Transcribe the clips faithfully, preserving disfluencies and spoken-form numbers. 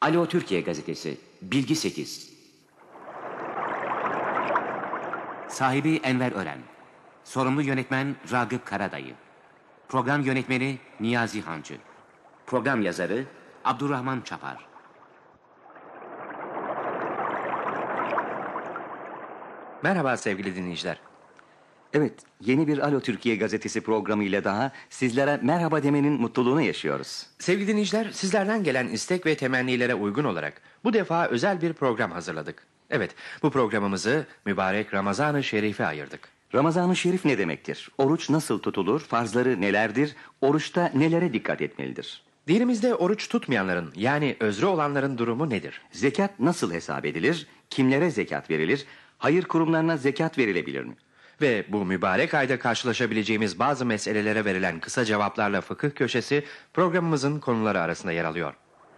Alo Türkiye Gazetesi, Bilgi sekiz. Sahibi Enver Ören. Sorumlu yönetmen Ragıp Karadayı. Program yönetmeni Niyazi Hancı. Program yazarı Abdurrahman Çapar. Merhaba sevgili dinleyiciler. Evet, yeni bir Alo Türkiye Gazetesi programı ile daha sizlere merhaba demenin mutluluğunu yaşıyoruz. Sevgili dinleyiciler, sizlerden gelen istek ve temennilere uygun olarak bu defa özel bir program hazırladık. Evet, bu programımızı mübarek Ramazan-ı Şerif'e ayırdık. Ramazan-ı Şerif ne demektir? Oruç nasıl tutulur? Farzları nelerdir? Oruçta nelere dikkat etmelidir? Dinimizde oruç tutmayanların, yani özrü olanların durumu nedir? Zekat nasıl hesap edilir? Kimlere zekat verilir? Hayır kurumlarına zekat verilebilir mi? Ve bu mübarek ayda karşılaşabileceğimiz bazı meselelere verilen kısa cevaplarla fıkıh köşesi programımızın konuları arasında yer alıyor.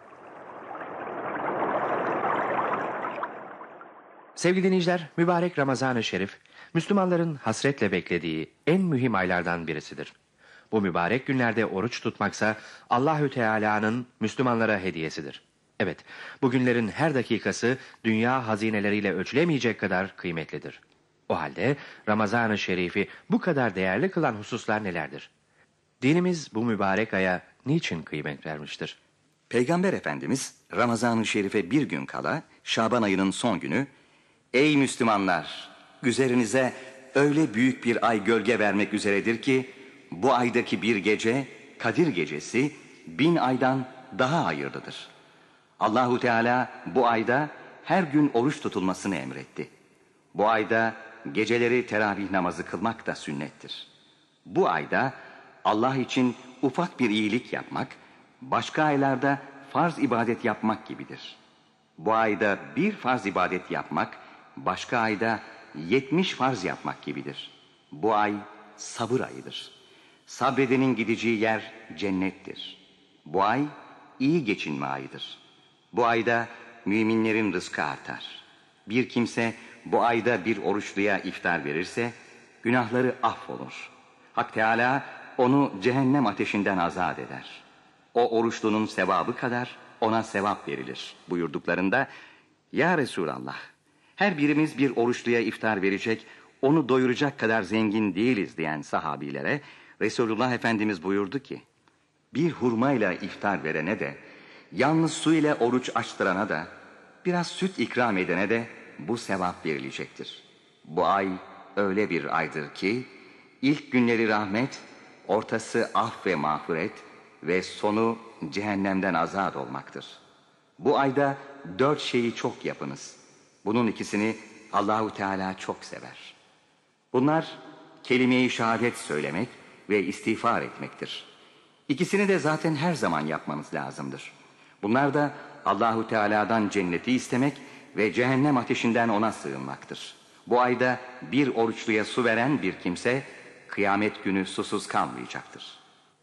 Sevgili dinleyiciler, mübarek Ramazan-ı Şerif, Müslümanların hasretle beklediği en mühim aylardan birisidir. Bu mübarek günlerde oruç tutmaksa Allahü Teala'nın Müslümanlara hediyesidir. Evet, bu günlerin her dakikası dünya hazineleriyle ölçülemeyecek kadar kıymetlidir. O halde Ramazan-ı Şerif'i bu kadar değerli kılan hususlar nelerdir? Dinimiz bu mübarek aya niçin kıymet vermiştir? Peygamber Efendimiz Ramazan-ı Şerif'e bir gün kala Şaban ayının son günü "Ey Müslümanlar! Üzerinize öyle büyük bir ay gölge vermek üzeredir ki bu aydaki bir gece, Kadir gecesi bin aydan daha hayırlıdır. Allahu Teala bu ayda her gün oruç tutulmasını emretti. Bu ayda geceleri teravih namazı kılmak da sünnettir. Bu ayda Allah için ufak bir iyilik yapmak, başka aylarda farz ibadet yapmak gibidir. Bu ayda bir farz ibadet yapmak, başka ayda yetmiş farz yapmak gibidir. Bu ay sabır ayıdır. Sabredenin gideceği yer cennettir. Bu ay iyi geçinme ayıdır. Bu ayda müminlerin rızkı artar. Bir kimse bu ayda bir oruçluya iftar verirse günahları affolur. Hak Teala onu cehennem ateşinden azat eder. O oruçlunun sevabı kadar ona sevap verilir buyurduklarında, "Ya Resulallah, her birimiz bir oruçluya iftar verecek, onu doyuracak kadar zengin değiliz" diyen sahabilere Resulullah Efendimiz buyurdu ki, "Bir hurmayla iftar verene de, yalnız su ile oruç açtırana da, biraz süt ikram edene de bu sevap verilecektir. Bu ay öyle bir aydır ki, ilk günleri rahmet, ortası af ve mağfiret ve sonu cehennemden azat olmaktır. Bu ayda dört şeyi çok yapınız. Bunun ikisini Allahu Teala çok sever. Bunlar kelime-i şehadet söylemek ve istiğfar etmektir. İkisini de zaten her zaman yapmanız lazımdır. Bunlar da Allahu Teala'dan cenneti istemek ve cehennem ateşinden ona sığınmaktır. Bu ayda bir oruçluya su veren bir kimse kıyamet günü susuz kalmayacaktır."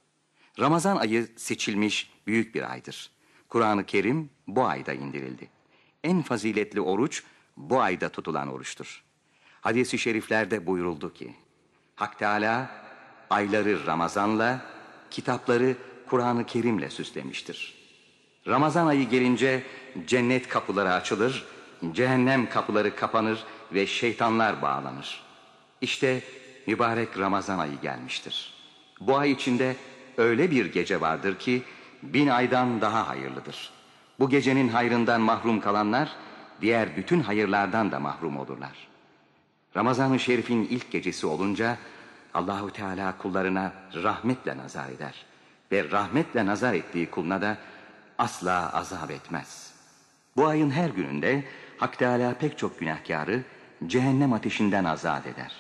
Ramazan ayı seçilmiş büyük bir aydır. Kur'an-ı Kerim bu ayda indirildi. En faziletli oruç bu ayda tutulan oruçtur. Hadis-i şeriflerde buyuruldu ki, Hak Teala ayları Ramazan'la, kitapları Kur'an-ı Kerim'le süslemiştir. Ramazan ayı gelince cennet kapıları açılır, cehennem kapıları kapanır ve şeytanlar bağlanır. İşte mübarek Ramazan ayı gelmiştir. Bu ay içinde öyle bir gece vardır ki bin aydan daha hayırlıdır. Bu gecenin hayrından mahrum kalanlar diğer bütün hayırlardan da mahrum olurlar. Ramazan-ı Şerif'in ilk gecesi olunca Allahu Teala kullarına rahmetle nazar eder ve rahmetle nazar ettiği kuluna da asla azap etmez. Bu ayın her gününde Hak Teala pek çok günahkarı cehennem ateşinden azat eder.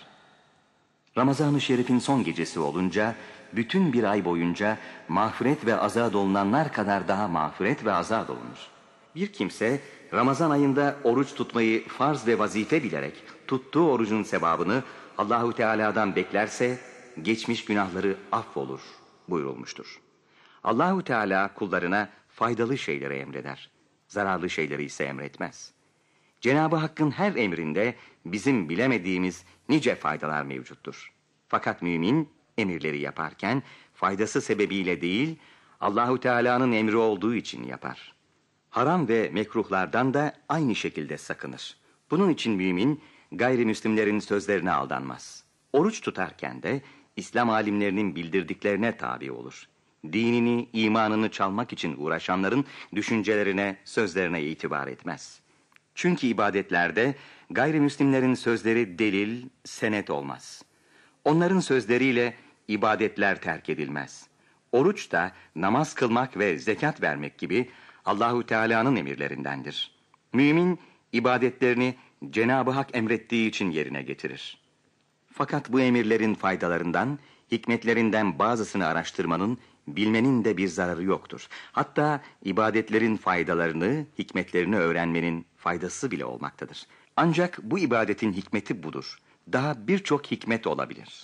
Ramazan-ı Şerif'in son gecesi olunca bütün bir ay boyunca mağfiret ve azat olunanlar kadar daha mağfiret ve azat olunur. Bir kimse Ramazan ayında oruç tutmayı farz ve vazife bilerek tuttuğu orucun sevabını Allahu Teala'dan beklerse geçmiş günahları affolur buyurulmuştur. Allahu Teala kullarına faydalı şeyleri emreder, zararlı şeyleri ise emretmez. Cenab-ı Hakk'ın her emrinde bizim bilemediğimiz nice faydalar mevcuttur. Fakat mümin emirleri yaparken faydası sebebiyle değil, Allahu Teala'nın emri olduğu için yapar. Haram ve mekruhlardan da aynı şekilde sakınır. Bunun için mümin gayrimüslimlerin sözlerine aldanmaz. Oruç tutarken de İslam alimlerinin bildirdiklerine tabi olur. Dinini, imanını çalmak için uğraşanların düşüncelerine, sözlerine itibar etmez. Çünkü ibadetlerde gayrimüslimlerin sözleri delil, senet olmaz. Onların sözleriyle ibadetler terk edilmez. Oruç da namaz kılmak ve zekat vermek gibi Allahu Teala'nın emirlerindendir. Mümin ibadetlerini Cenab-ı Hak emrettiği için yerine getirir. Fakat bu emirlerin faydalarından, hikmetlerinden bazısını araştırmanın, bilmenin de bir zararı yoktur. Hatta ibadetlerin faydalarını, hikmetlerini öğrenmenin faydası bile olmaktadır. Ancak bu ibadetin hikmeti budur. Daha birçok hikmet olabilir.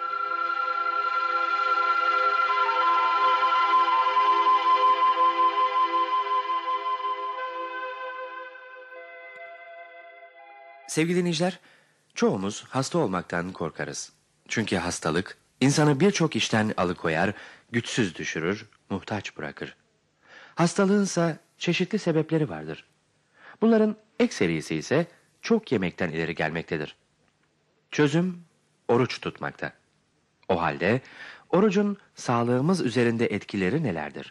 Sevgili dinleyiciler, çoğumuz hasta olmaktan korkarız. Çünkü hastalık insanı birçok işten alıkoyar, güçsüz düşürür, muhtaç bırakır. Hastalığınsa çeşitli sebepleri vardır. Bunların ekserisi ise çok yemekten ileri gelmektedir. Çözüm oruç tutmakta. O halde orucun sağlığımız üzerinde etkileri nelerdir?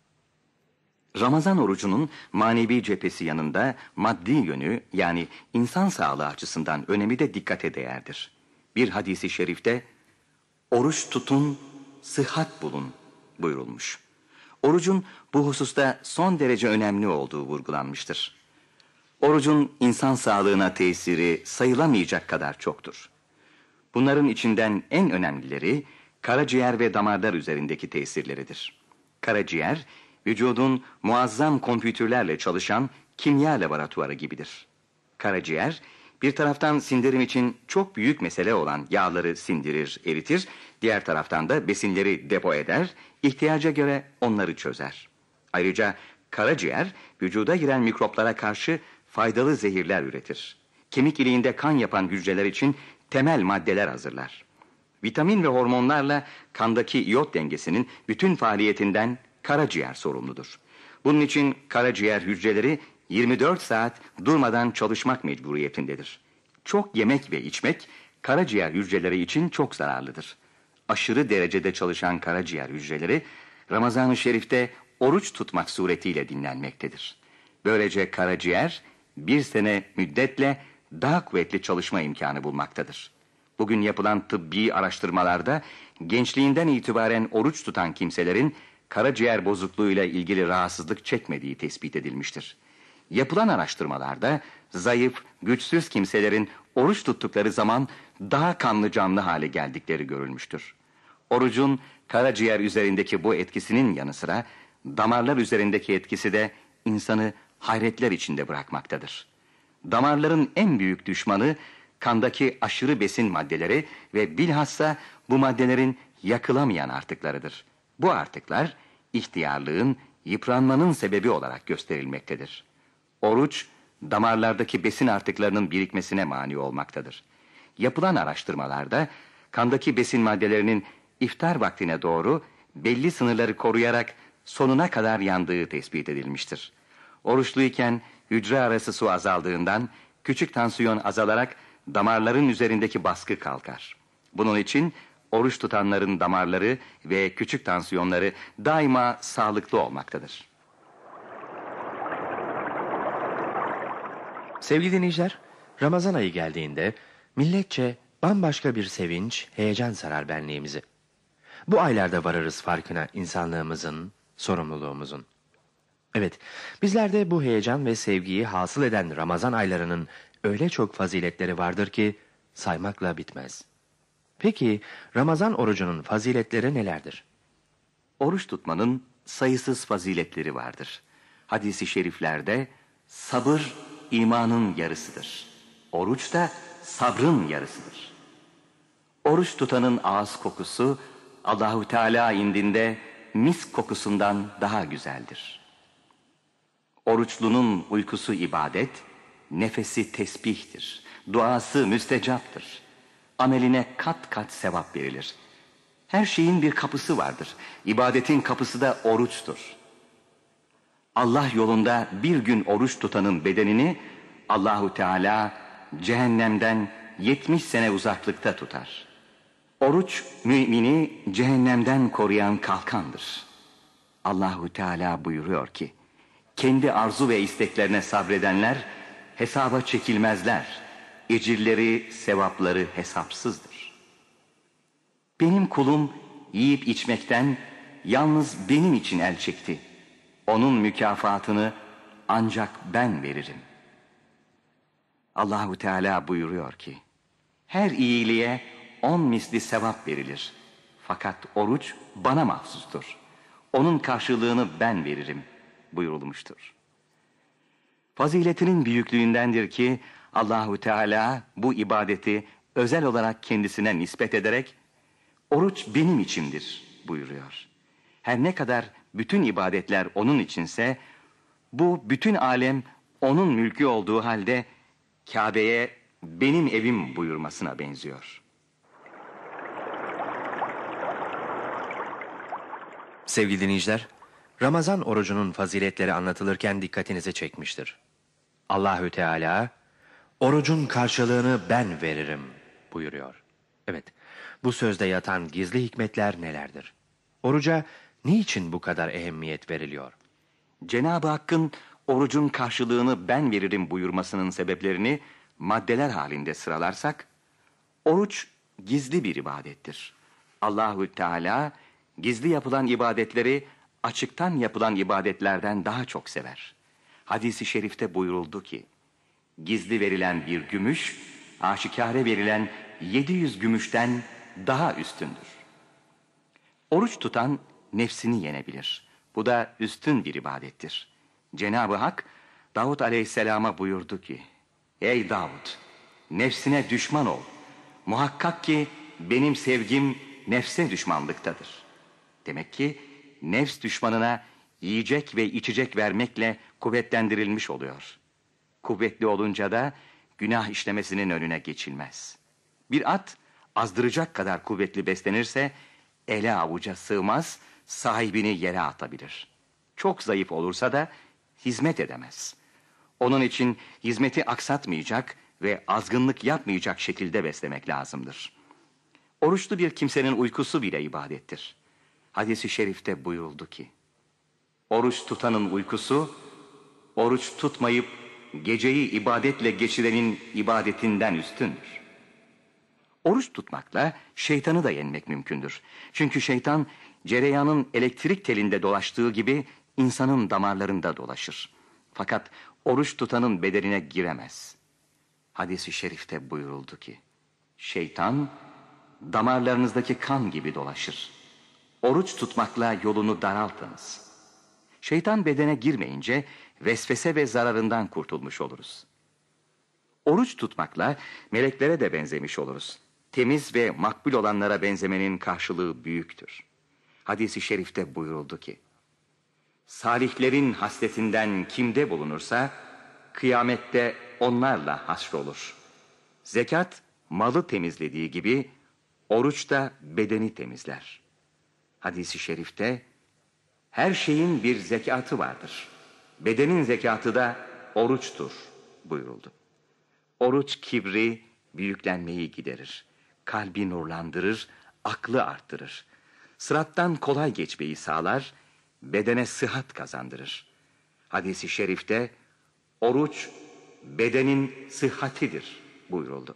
Ramazan orucunun manevi cephesi yanında maddi yönü, yani insan sağlığı açısından önemi de dikkate değerdir. Bir hadisi şerifte oruç tutun, sıhhat bulun buyurulmuş. Orucun bu hususta son derece önemli olduğu vurgulanmıştır. Orucun insan sağlığına tesiri sayılamayacak kadar çoktur. Bunların içinden en önemlileri karaciğer ve damarlar üzerindeki tesirleridir. Karaciğer, vücudun muazzam kompütürlerle çalışan kimya laboratuvarı gibidir. Karaciğer, bir taraftan sindirim için çok büyük mesele olan yağları sindirir, eritir, diğer taraftan da besinleri depo eder, ihtiyaca göre onları çözer. Ayrıca karaciğer, vücuda giren mikroplara karşı faydalı zehirler üretir. Kemik iliğinde kan yapan hücreler için temel maddeler hazırlar. Vitamin ve hormonlarla kandaki iyot dengesinin bütün faaliyetinden karaciğer sorumludur. Bunun için karaciğer hücreleri yirmi dört saat durmadan çalışmak mecburiyetindedir. Çok yemek ve içmek karaciğer hücreleri için çok zararlıdır. Aşırı derecede çalışan karaciğer hücreleri Ramazan-ı Şerif'te oruç tutmak suretiyle dinlenmektedir. Böylece karaciğer bir sene müddetle daha kuvvetli çalışma imkanı bulmaktadır. Bugün yapılan tıbbi araştırmalarda gençliğinden itibaren oruç tutan kimselerin karaciğer bozukluğuyla ilgili rahatsızlık çekmediği tespit edilmiştir. Yapılan araştırmalarda zayıf, güçsüz kimselerin oruç tuttukları zaman daha kanlı canlı hale geldikleri görülmüştür. Orucun karaciğer üzerindeki bu etkisinin yanı sıra damarlar üzerindeki etkisi de insanı hayretler içinde bırakmaktadır. Damarların en büyük düşmanı kandaki aşırı besin maddeleri ve bilhassa bu maddelerin yakılamayan artıklarıdır. Bu artıklar ihtiyarlığın, yıpranmanın sebebi olarak gösterilmektedir. Oruç, damarlardaki besin artıklarının birikmesine mani olmaktadır. Yapılan araştırmalarda kandaki besin maddelerinin iftar vaktine doğru belli sınırları koruyarak sonuna kadar yandığı tespit edilmiştir. Oruçluyken hücre arası su azaldığından küçük tansiyon azalarak damarların üzerindeki baskı kalkar. Bunun için oruç tutanların damarları ve küçük tansiyonları daima sağlıklı olmaktadır. Sevgili dinleyiciler, Ramazan ayı geldiğinde milletçe bambaşka bir sevinç, heyecan sarar benliğimizi. Bu aylarda varırız farkına insanlığımızın, sorumluluğumuzun. Evet, bizlerde bu heyecan ve sevgiyi hasıl eden Ramazan aylarının öyle çok faziletleri vardır ki saymakla bitmez. Peki Ramazan orucunun faziletleri nelerdir? Oruç tutmanın sayısız faziletleri vardır. Hadis-i şeriflerde sabır imanın yarısıdır. Oruç da sabrın yarısıdır. Oruç tutanın ağız kokusu Allahu Teala indinde mis kokusundan daha güzeldir. Oruçlunun uykusu ibadet, nefesi tesbihtir, duası müstecaptır. Ameline kat kat sevap verilir. Her şeyin bir kapısı vardır. İbadetin kapısı da oruçtur. Allah yolunda bir gün oruç tutanın bedenini Allahu Teala cehennemden yetmiş sene uzaklıkta tutar. Oruç mümini cehennemden koruyan kalkandır. Allahu Teala buyuruyor ki, kendi arzu ve isteklerine sabredenler hesaba çekilmezler. Ecirleri, sevapları hesapsızdır. Benim kulum yiyip içmekten yalnız benim için el çekti. Onun mükafatını ancak ben veririm. Allahu Teala buyuruyor ki, her iyiliğe on misli sevap verilir. Fakat oruç bana mahsustur. Onun karşılığını ben veririm buyurulmuştur. Faziletinin büyüklüğündendir ki Allahu Teala bu ibadeti özel olarak kendisine nispet ederek oruç benim içindir buyuruyor. Her ne kadar bütün ibadetler onun içinse bu bütün alem onun mülkü olduğu halde Kabe'ye benim evim buyurmasına benziyor. Sevgili dinleyiciler, Ramazan orucunun faziletleri anlatılırken dikkatinizi çekmiştir. Allahü Teala, orucun karşılığını ben veririm buyuruyor. Evet, bu sözde yatan gizli hikmetler nelerdir? Oruca niçin bu kadar ehemmiyet veriliyor? Cenab-ı Hakk'ın orucun karşılığını ben veririm buyurmasının sebeplerini maddeler halinde sıralarsak, oruç gizli bir ibadettir. Allahü Teala gizli yapılan ibadetleri açıktan yapılan ibadetlerden daha çok sever. Hadis-i şerifte buyuruldu ki, gizli verilen bir gümüş, aşikare verilen yedi yüz gümüşten daha üstündür. Oruç tutan nefsini yenebilir. Bu da üstün bir ibadettir. Cenab-ı Hak, Davud aleyhisselama buyurdu ki, ey Davud, nefsine düşman ol. Muhakkak ki benim sevgim nefse düşmanlıktadır. Demek ki nefs düşmanına yiyecek ve içecek vermekle kuvvetlendirilmiş oluyor. Kuvvetli olunca da günah işlemesinin önüne geçilmez. Bir at azdıracak kadar kuvvetli beslenirse ele avuca sığmaz, sahibini yere atabilir. Çok zayıf olursa da hizmet edemez. Onun için hizmeti aksatmayacak ve azgınlık yapmayacak şekilde beslemek lazımdır. Oruçlu bir kimsenin uykusu bile ibadettir. Hadis-i şerifte buyuruldu ki, oruç tutanın uykusu, oruç tutmayıp geceyi ibadetle geçirenin ibadetinden üstündür. Oruç tutmakla şeytanı da yenmek mümkündür. Çünkü şeytan cereyanın elektrik telinde dolaştığı gibi insanın damarlarında dolaşır. Fakat oruç tutanın bedenine giremez. Hadis-i şerifte buyuruldu ki, şeytan damarlarınızdaki kan gibi dolaşır. Oruç tutmakla yolunu daraltınız. Şeytan bedene girmeyince vesvese ve zararından kurtulmuş oluruz. Oruç tutmakla meleklere de benzemiş oluruz. Temiz ve makbul olanlara benzemenin karşılığı büyüktür. Hadis-i şerifte buyuruldu ki, salihlerin hasletinden kimde bulunursa, kıyamette onlarla haşrolur. Zekat, malı temizlediği gibi, oruç da bedeni temizler. Hadis-i şerifte, her şeyin bir zekatı vardır. Bedenin zekatı da oruçtur buyuruldu. Oruç kibri, büyüklenmeyi giderir. Kalbi nurlandırır, aklı arttırır. Sırattan kolay geçmeyi sağlar, bedene sıhhat kazandırır. Hadis-i şerifte, oruç bedenin sıhhatidir buyuruldu.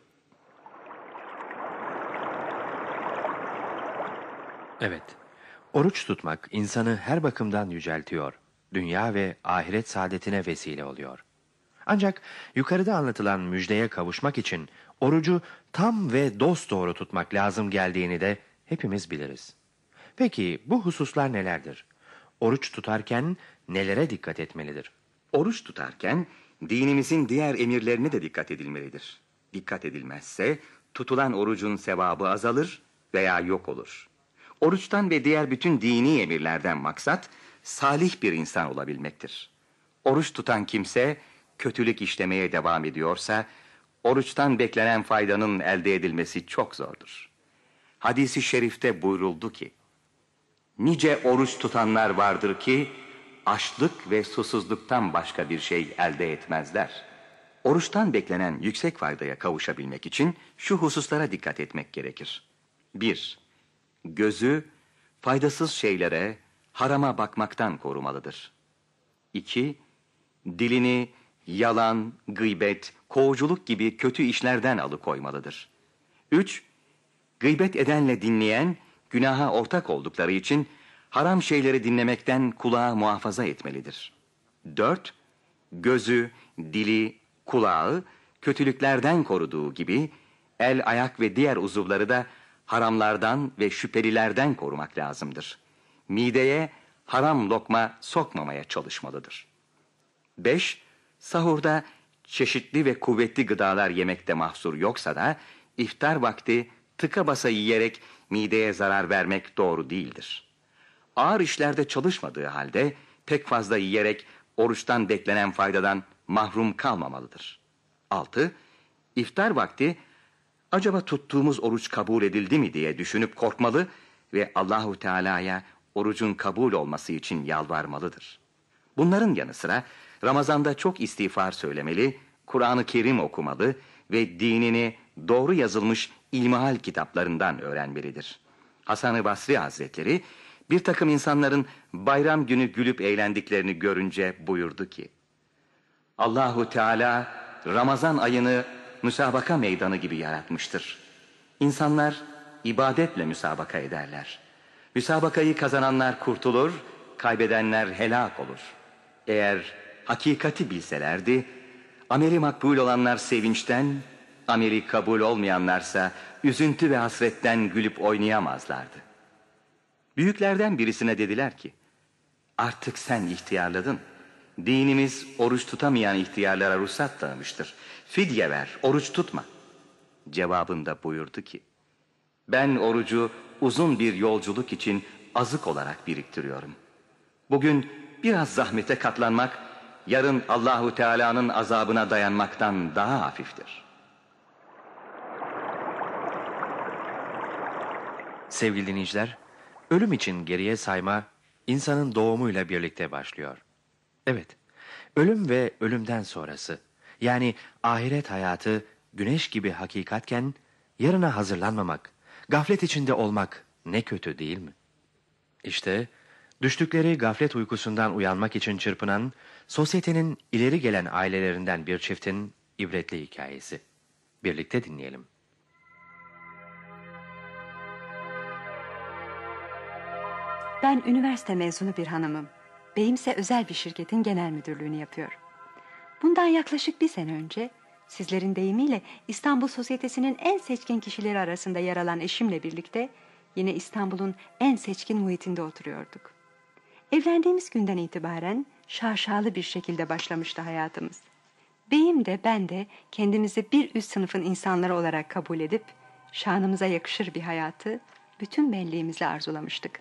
Evet, oruç tutmak insanı her bakımdan yüceltiyor. Dünya ve ahiret saadetine vesile oluyor. Ancak yukarıda anlatılan müjdeye kavuşmak için orucu tam ve dosdoğru tutmak lazım geldiğini de hepimiz biliriz. Peki bu hususlar nelerdir? Oruç tutarken nelere dikkat etmelidir? Oruç tutarken dinimizin diğer emirlerine de dikkat edilmelidir. Dikkat edilmezse tutulan orucun sevabı azalır veya yok olur. Oruçtan ve diğer bütün dini emirlerden maksat salih bir insan olabilmektir. Oruç tutan kimse kötülük işlemeye devam ediyorsa oruçtan beklenen faydanın elde edilmesi çok zordur. Hadis-i şerifte buyuruldu ki, nice oruç tutanlar vardır ki açlık ve susuzluktan başka bir şey elde etmezler. Oruçtan beklenen yüksek faydaya kavuşabilmek için şu hususlara dikkat etmek gerekir. bir. Gözü faydasız şeylere, harama bakmaktan korumalıdır. iki. Dilini yalan, gıybet, kovuculuk gibi kötü işlerden alıkoymalıdır. üç. Gıybet edenle dinleyen, günaha ortak oldukları için haram şeyleri dinlemekten kulağı muhafaza etmelidir. dört. Gözü, dili, kulağı kötülüklerden koruduğu gibi el, ayak ve diğer uzuvları da haramlardan ve şüphelilerden korumak lazımdır. Mideye haram lokma sokmamaya çalışmalıdır. beş. Sahurda çeşitli ve kuvvetli gıdalar yemekte mahsur yoksa da iftar vakti tıka basa yiyerek mideye zarar vermek doğru değildir. Ağır işlerde çalışmadığı halde pek fazla yiyerek oruçtan beklenen faydadan mahrum kalmamalıdır. altı. İftar vakti acaba tuttuğumuz oruç kabul edildi mi diye düşünüp korkmalı ve Allahu Teala'ya orucun kabul olması için yalvarmalıdır. Bunların yanı sıra Ramazan'da çok istiğfar söylemeli, Kur'an-ı Kerim okumalı ve dinini doğru yazılmış ilmihal kitaplarından öğrenmelidir. Hasan-ı Basri Hazretleri bir takım insanların bayram günü gülüp eğlendiklerini görünce buyurdu ki: Allahu Teala Ramazan ayını müsabaka meydanı gibi yaratmıştır. İnsanlar ibadetle müsabaka ederler. Müsabakayı kazananlar kurtulur, kaybedenler helak olur. Eğer hakikati bilselerdi, ameli makbul olanlar sevinçten, ameli kabul olmayanlarsa üzüntü ve hasretten gülüp oynayamazlardı. Büyüklerden birisine dediler ki: Artık sen ihtiyarladın. Dinimiz oruç tutamayan ihtiyarlara ruhsat tanımıştır. Fidye ver, oruç tutma. Cevabında buyurdu ki: Ben orucu uzun bir yolculuk için azık olarak biriktiriyorum. Bugün biraz zahmete katlanmak, yarın Allahu Teala'nın azabına dayanmaktan daha hafiftir. Sevgili dinleyiciler, ölüm için geriye sayma insanın doğumuyla birlikte başlıyor. Evet, ölüm ve ölümden sonrası, yani ahiret hayatı güneş gibi hakikatken yarına hazırlanmamak, gaflet içinde olmak ne kötü değil mi? İşte düştükleri gaflet uykusundan uyanmak için çırpınan sosyetenin ileri gelen ailelerinden bir çiftin ibretli hikayesi. Birlikte dinleyelim. Ben üniversite mezunu bir hanımım. Beyimse özel bir şirketin genel müdürlüğünü yapıyor. Bundan yaklaşık bir sene önce, sizlerin deyimiyle İstanbul Sosyetesi'nin en seçkin kişileri arasında yer alan eşimle birlikte yine İstanbul'un en seçkin muhitinde oturuyorduk. Evlendiğimiz günden itibaren şaşalı bir şekilde başlamıştı hayatımız. Beyim de ben de kendimizi bir üst sınıfın insanları olarak kabul edip şanımıza yakışır bir hayatı bütün benliğimizle arzulamıştık.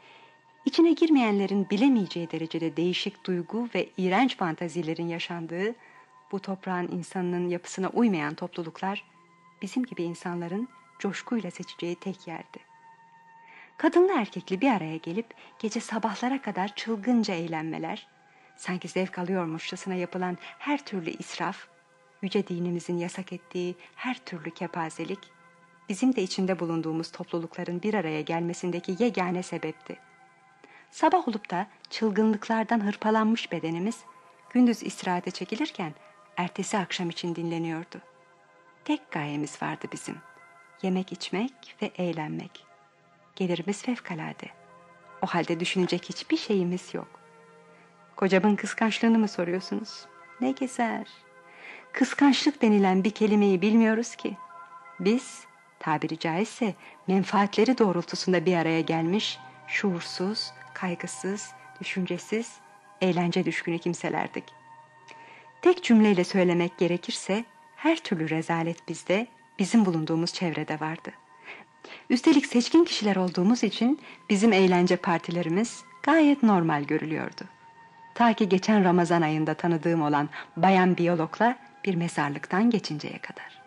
İçine girmeyenlerin bilemeyeceği derecede değişik duygu ve iğrenç fantazilerin yaşandığı bu toprağın insanının yapısına uymayan topluluklar bizim gibi insanların coşkuyla seçeceği tek yerdi. Kadınlı erkekli bir araya gelip gece sabahlara kadar çılgınca eğlenmeler, sanki zevk alıyormuşçasına yapılan her türlü israf, yüce dinimizin yasak ettiği her türlü kepazelik, bizim de içinde bulunduğumuz toplulukların bir araya gelmesindeki yegane sebepti. Sabah olup da çılgınlıklardan hırpalanmış bedenimiz, gündüz istirahate çekilirken ertesi akşam için dinleniyordu. Tek gayemiz vardı bizim, yemek içmek ve eğlenmek. Gelirimiz fevkalade. O halde düşünecek hiçbir şeyimiz yok. Kocamın kıskançlığını mı soruyorsunuz? Ne gezer? Kıskançlık denilen bir kelimeyi bilmiyoruz ki. Biz, tabiri caizse menfaatleri doğrultusunda bir araya gelmiş, şuursuz, kaygısız, düşüncesiz, eğlence düşkünü kimselerdik. Tek cümleyle söylemek gerekirse, her türlü rezalet bizde, bizim bulunduğumuz çevrede vardı. Üstelik seçkin kişiler olduğumuz için bizim eğlence partilerimiz gayet normal görülüyordu. Ta ki geçen Ramazan ayında tanıdığım olan bayan biyologla bir mezarlıktan geçinceye kadar.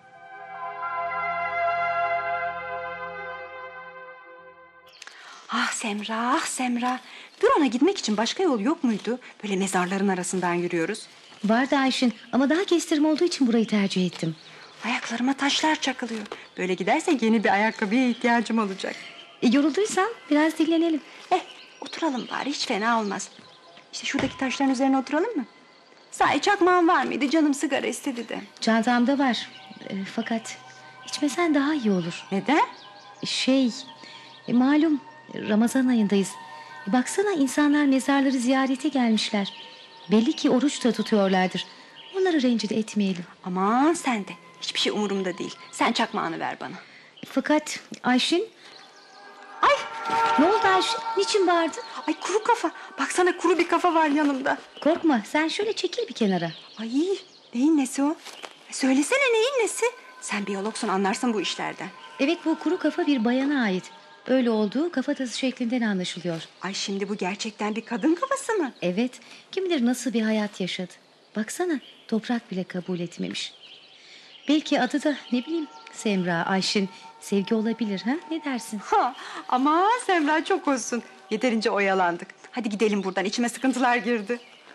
Ah Semra, ah Semra, Bürona gitmek için başka yol yok muydu? Böyle mezarların arasından yürüyoruz. Vardı Ayşin ama daha kestirme olduğu için burayı tercih ettim. Ayaklarıma taşlar çakılıyor. Böyle gidersek yeni bir ayakkabıya ihtiyacım olacak. E, yorulduysan biraz dinlenelim. Eh, oturalım bari, hiç fena olmaz. İşte şuradaki taşların üzerine oturalım mı? Sahi çakmağın var mıydı? Canım sigara istedi de. Çantamda var. E, fakat içmesen daha iyi olur. Neden? Şey, e, malum Ramazan ayındayız. E, baksana insanlar mezarları ziyarete gelmişler. Belli ki oruç da tutuyorlardır. Onları rencide etmeyelim. Aman sen de. Hiçbir şey umurumda değil. Sen çakmağını ver bana. E, fakat Ayşin... Ay! Ne oldu Ayşin? Niçin bağırdın? Ay kuru kafa. Baksana kuru bir kafa var yanımda. Korkma, sen şöyle çekil bir kenara. Ay neyin nesi o? E, söylesene neyin nesi? Sen biyologsun, anlarsın bu işlerden. Evet, bu kuru kafa bir bayana ait. Öyle olduğu kafatası şeklinden anlaşılıyor. Ay şimdi bu gerçekten bir kadın kafası mı? Evet, kim bilir nasıl bir hayat yaşadı. Baksana, toprak bile kabul etmemiş. Belki adı da ne bileyim Semra, Ayşin, Sevgi olabilir, ha? Ne dersin? Ha, ama Semra çok olsun. Yeterince oyalandık. Hadi gidelim buradan, içime sıkıntılar girdi.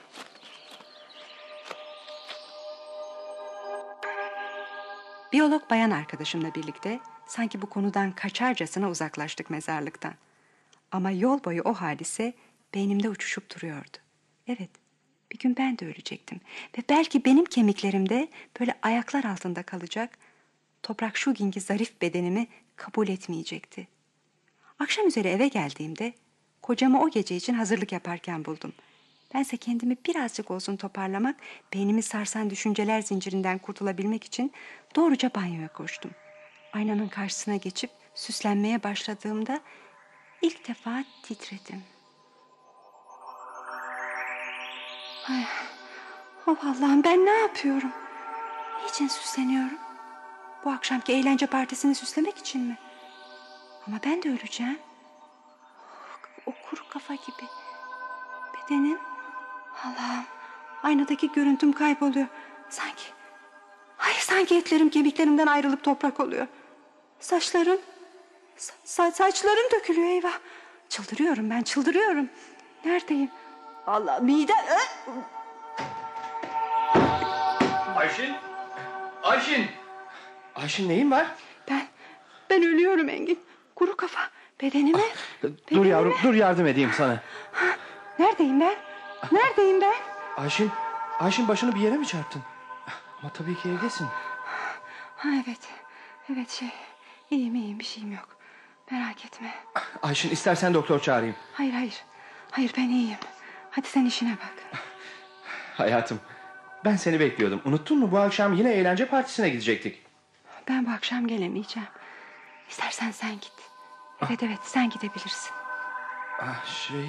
Biyolog bayan arkadaşımla birlikte sanki bu konudan kaçarcasına uzaklaştık mezarlıktan. Ama yol boyu o hadise beynimde uçuşup duruyordu. Evet, bir gün ben de ölecektim. Ve belki benim kemiklerimde böyle ayaklar altında kalacak, toprak şu günkü zarif bedenimi kabul etmeyecekti. Akşam üzeri eve geldiğimde kocamı o gece için hazırlık yaparken buldum. Bense kendimi birazcık olsun toparlamak, beynimi sarsan düşünceler zincirinden kurtulabilmek için doğruca banyoya koştum. Aynanın karşısına geçip süslenmeye başladığımda ilk defa titredim. Ay, oh Allah'ım, ben ne yapıyorum? Niçin süsleniyorum? Bu akşamki eğlence partisini süslemek için mi? Ama ben de öleceğim. O kuru kafa gibi. Bedenim, Allah'ım, aynadaki görüntüm kayboluyor. Sanki, hayır sanki etlerim kemiklerimden ayrılıp toprak oluyor. Saçlarım, sa saçlarım dökülüyor, eyvah. Çıldırıyorum ben, çıldırıyorum. Neredeyim? Allah, mide... Ayşin! Ayşin! Ayşin, neyin var? Ben, ben ölüyorum Engin. Kuru kafa, bedenime... Dur bedenime... yavrum, dur yardım edeyim sana. Ha, neredeyim ben? Neredeyim ben? Ayşin, Ayşin başını bir yere mi çarptın? Ama tabii ki evdesin. Ha evet, evet şey, iyiyim iyiyim, bir şeyim yok. Merak etme. Ayşin, istersen doktor çağırayım. Hayır hayır, hayır ben iyiyim. Hadi sen işine bak. Hayatım, ben seni bekliyordum. Unuttun mu, bu akşam yine eğlence partisine gidecektik. Ben bu akşam gelemeyeceğim. İstersen sen git. Evet evet, sen gidebilirsin. Ah şey...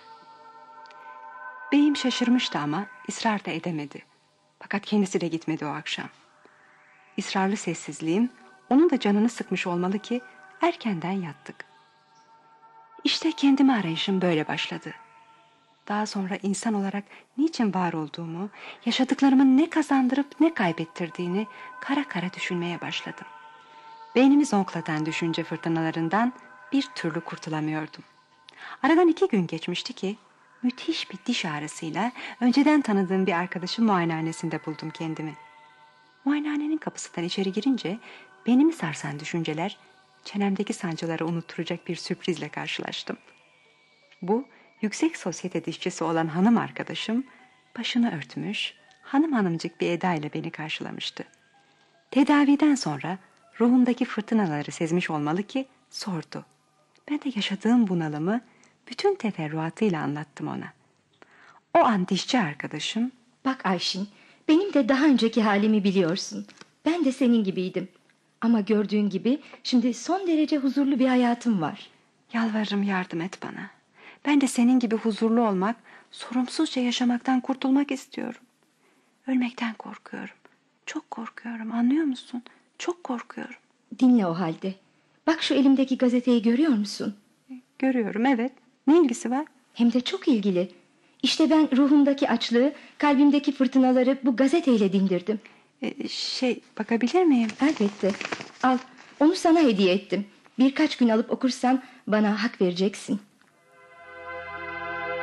Beyim şaşırmıştı ama ısrar da edemedi. Fakat kendisi de gitmedi o akşam. İsrarlı sessizliğim onun da canını sıkmış olmalı ki erkenden yattık. İşte kendimi arayışım böyle başladı. Daha sonra insan olarak niçin var olduğumu, yaşadıklarımın ne kazandırıp ne kaybettirdiğini kara kara düşünmeye başladım. Beynimi zonklatan düşünce fırtınalarından bir türlü kurtulamıyordum. Aradan iki gün geçmişti ki müthiş bir diş ağrısıyla önceden tanıdığım bir arkadaşın muayenehanesinde buldum kendimi. Muayenehanenin kapısından içeri girince beynimi sarsan düşünceler, çenemdeki sancıları unutturacak bir sürprizle karşılaştım. Bu yüksek sosyete dişçisi olan hanım arkadaşım başını örtmüş, hanım hanımcık bir edayla beni karşılamıştı. Tedaviden sonra ruhumdaki fırtınaları sezmiş olmalı ki sordu. Ben de yaşadığım bunalımı bütün teferruatıyla anlattım ona. O an dişçi arkadaşım, "Bak Ayşin, benim de daha önceki halimi biliyorsun. Ben de senin gibiydim. Ama gördüğün gibi şimdi son derece huzurlu bir hayatım var. yalvarırım yardım et bana. Ben de senin gibi huzurlu olmak, sorumsuzca yaşamaktan kurtulmak istiyorum. Ölmekten korkuyorum. Çok korkuyorum, anlıyor musun? Çok korkuyorum." Dinle o halde. Bak şu elimdeki gazeteyi görüyor musun? Görüyorum, evet. Ne ilgisi var? Hem de çok ilgili. İşte ben ruhumdaki açlığı, kalbimdeki fırtınaları bu gazeteyle dindirdim. Ee, şey, bakabilir miyim? Elbette. Al, onu sana hediye ettim. Birkaç gün alıp okursan bana hak vereceksin.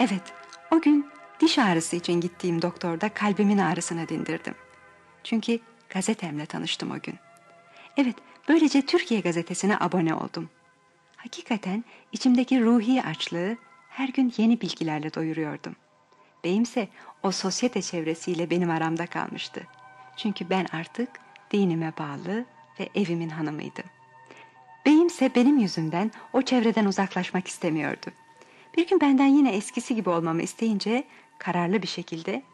Evet, o gün diş ağrısı için gittiğim doktorda kalbimin ağrısını dindirdim. Çünkü gazetemle tanıştım o gün. Evet, böylece Türkiye Gazetesi'ne abone oldum. Hakikaten içimdeki ruhi açlığı her gün yeni bilgilerle doyuruyordum. Beyimse o sosyete çevresiyle benim aramda kalmıştı. Çünkü ben artık dinime bağlı ve evimin hanımıydım. Beyimse benim yüzümden o çevreden uzaklaşmak istemiyordu. Bir gün benden yine eskisi gibi olmamı isteyince kararlı bir şekilde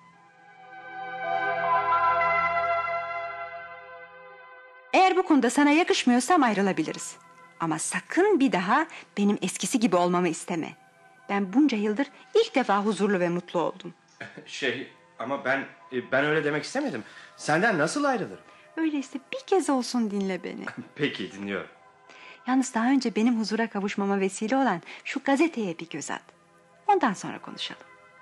"Eğer bu konuda sana yakışmıyorsam ayrılabiliriz. Ama sakın bir daha benim eskisi gibi olmamı isteme. Ben bunca yıldır ilk defa huzurlu ve mutlu oldum." Şey ama ben ben öyle demek istemedim. Senden nasıl ayrılırım? Öyleyse bir kez olsun dinle beni. Peki, dinliyorum. Yalnız daha önce benim huzura kavuşmama vesile olan şu gazeteye bir göz at. Ondan sonra konuşalım.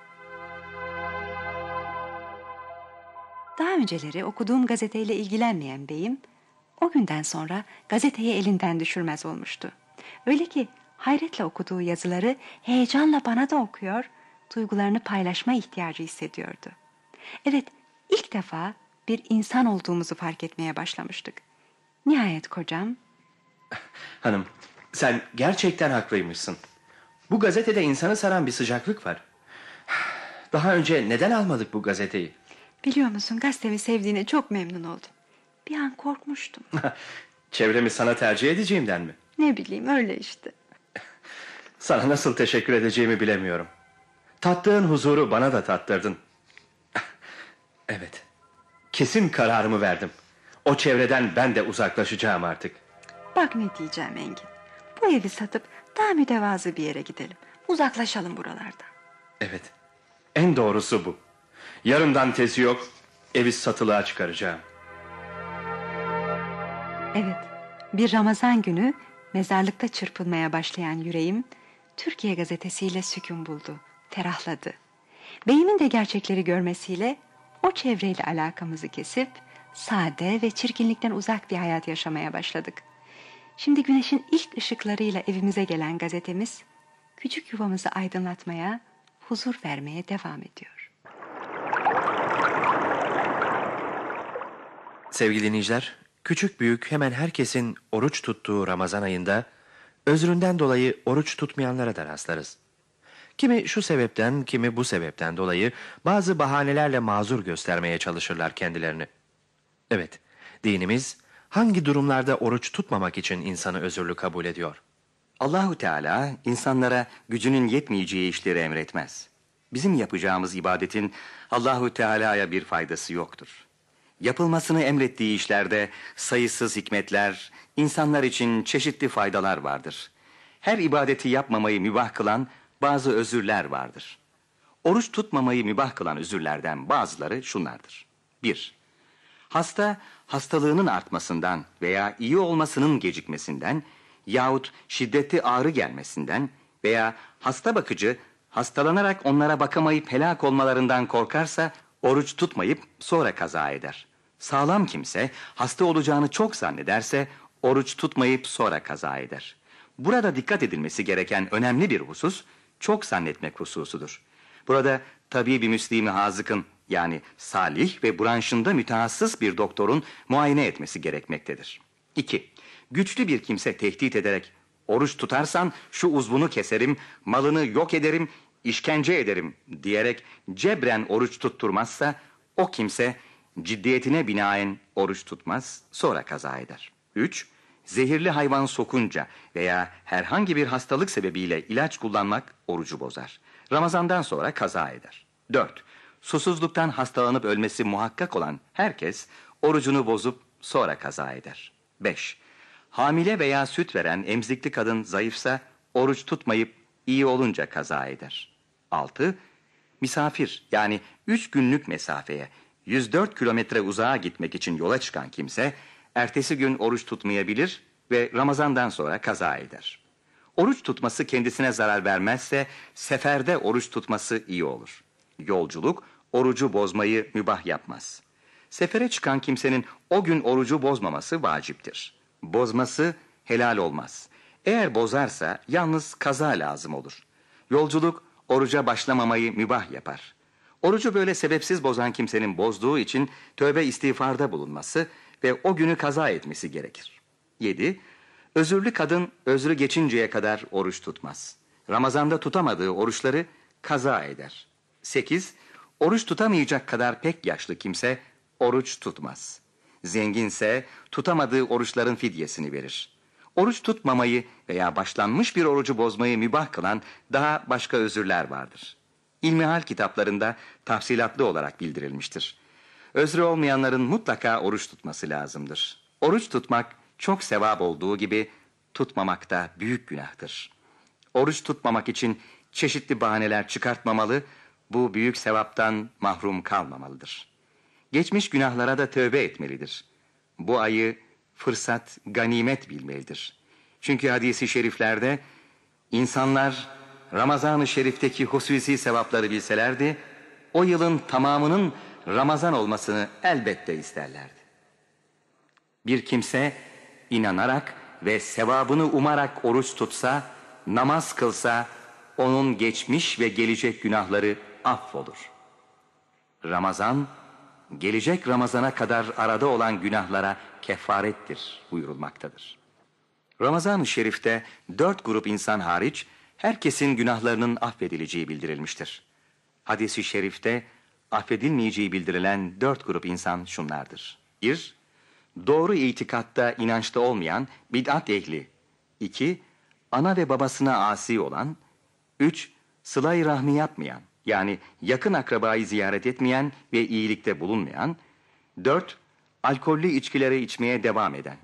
Daha önceleri okuduğum gazeteyle ilgilenmeyen beyim, o günden sonra gazeteyi elinden düşürmez olmuştu. Öyle ki hayretle okuduğu yazıları heyecanla bana da okuyor, duygularını paylaşma ihtiyacı hissediyordu. Evet, ilk defa bir insan olduğumuzu fark etmeye başlamıştık. Nihayet kocam, Hanım, sen gerçekten haklıymışsın. Bu gazetede insanı saran bir sıcaklık var. Daha önce neden almadık bu gazeteyi? biliyor musun, gazetemi sevdiğine çok memnun oldum. Bir an korkmuştum. Çevremi sana tercih edeceğimden mi? Ne bileyim, öyle işte. Sana nasıl teşekkür edeceğimi bilemiyorum. Tattığın huzuru bana da tattırdın. Evet, kesin kararımı verdim. O çevreden ben de uzaklaşacağım artık. Bak ne diyeceğim Engin. Bu evi satıp daha mütevazı bir yere gidelim. Uzaklaşalım buralardan. Evet, en doğrusu bu. Yarından tezi yok, evi satılığa çıkaracağım. Evet, bir Ramazan günü mezarlıkta çırpınmaya başlayan yüreğim Türkiye Gazetesi'yle sükun buldu, ferahladı. Beyimin de gerçekleri görmesiyle o çevreyle alakamızı kesip sade ve çirkinlikten uzak bir hayat yaşamaya başladık. Şimdi güneşin ilk ışıklarıyla evimize gelen gazetemiz küçük yuvamızı aydınlatmaya, huzur vermeye devam ediyor. Sevgili dinleyiciler, küçük büyük hemen herkesin oruç tuttuğu Ramazan ayında özründen dolayı oruç tutmayanlara da rastlarız. Kimi şu sebepten, kimi bu sebepten dolayı bazı bahanelerle mazur göstermeye çalışırlar kendilerini. Evet, dinimiz hangi durumlarda oruç tutmamak için insanı özürlü kabul ediyor? Allahu Teala insanlara gücünün yetmeyeceği işleri emretmez. Bizim yapacağımız ibadetin Allahu Teala'ya bir faydası yoktur. Yapılmasını emrettiği işlerde sayısız hikmetler, insanlar için çeşitli faydalar vardır. Her ibadeti yapmamayı mübah kılan bazı özürler vardır. Oruç tutmamayı mübah kılan özürlerden bazıları şunlardır. bir Hasta, hastalığının artmasından veya iyi olmasının gecikmesinden yahut şiddetli ağrı gelmesinden veya hasta bakıcı hastalanarak onlara bakamayıp helak olmalarından korkarsa oruç tutmayıp sonra kaza eder. Sağlam kimse hasta olacağını çok zannederse oruç tutmayıp sonra kaza eder. Burada dikkat edilmesi gereken önemli bir husus çok zannetmek hususudur. Burada tabibi müslimi hazıkın yani salih ve branşında mütehassıs bir doktorun muayene etmesi gerekmektedir. iki Güçlü bir kimse tehdit ederek oruç tutarsan şu uzvunu keserim, malını yok ederim, işkence ederim diyerek cebren oruç tutturmazsa o kimse ciddiyetine binaen oruç tutmaz, sonra kaza eder. üç Zehirli hayvan sokunca veya herhangi bir hastalık sebebiyle ilaç kullanmak orucu bozar. Ramazandan sonra kaza eder. dört Susuzluktan hastalanıp ölmesi muhakkak olan herkes orucunu bozup sonra kaza eder. beş Hamile veya süt veren emzikli kadın zayıfsa oruç tutmayıp iyi olunca kaza eder. altı Misafir yani üç günlük mesafeye yüz dört kilometre uzağa gitmek için yola çıkan kimse ertesi gün oruç tutmayabilir ve Ramazandan sonra kaza eder. Oruç tutması kendisine zarar vermezse seferde oruç tutması iyi olur. Yolculuk orucu bozmayı mübah yapmaz. Sefere çıkan kimsenin o gün orucu bozmaması vaciptir. Bozması helal olmaz. Eğer bozarsa yalnız kaza lazım olur. Yolculuk oruca başlamamayı mübah yapar. Orucu böyle sebepsiz bozan kimsenin bozduğu için tövbe istiğfarda bulunması ve o günü kaza etmesi gerekir. yedi. Özürlü kadın özrü geçinceye kadar oruç tutmaz. Ramazanda tutamadığı oruçları kaza eder. sekiz. Oruç tutamayacak kadar pek yaşlı kimse oruç tutmaz. Zenginse tutamadığı oruçların fidyesini verir. Oruç tutmamayı veya başlanmış bir orucu bozmayı mübah kılan daha başka özürler vardır. İlmihal kitaplarında tafsilatlı olarak bildirilmiştir. Özrü olmayanların mutlaka oruç tutması lazımdır. Oruç tutmak çok sevap olduğu gibi tutmamak da büyük günahtır. Oruç tutmamak için çeşitli bahaneler çıkartmamalı, bu büyük sevaptan mahrum kalmamalıdır. Geçmiş günahlara da tövbe etmelidir. Bu ayı fırsat, ganimet bilmelidir. Çünkü hadis-i şeriflerde insanlar Ramazan-ı Şerif'teki hususi sevapları bilselerdi, o yılın tamamının Ramazan olmasını elbette isterlerdi. Bir kimse inanarak ve sevabını umarak oruç tutsa, namaz kılsa, onun geçmiş ve gelecek günahları affolur. Ramazan, gelecek Ramazana kadar arada olan günahlara kefarettir buyurulmaktadır. Ramazan-ı Şerif'te dört grup insan hariç herkesin günahlarının affedileceği bildirilmiştir. Hadis-i şerifte affedilmeyeceği bildirilen dört grup insan şunlardır. bir. Doğru itikatta, inançta olmayan bid'at ehli. iki. Ana ve babasına asi olan. üç. Sıla-i rahmi yapmayan, yani yakın akrabayı ziyaret etmeyen ve iyilikte bulunmayan. dört. Alkollü içkileri içmeye devam eden.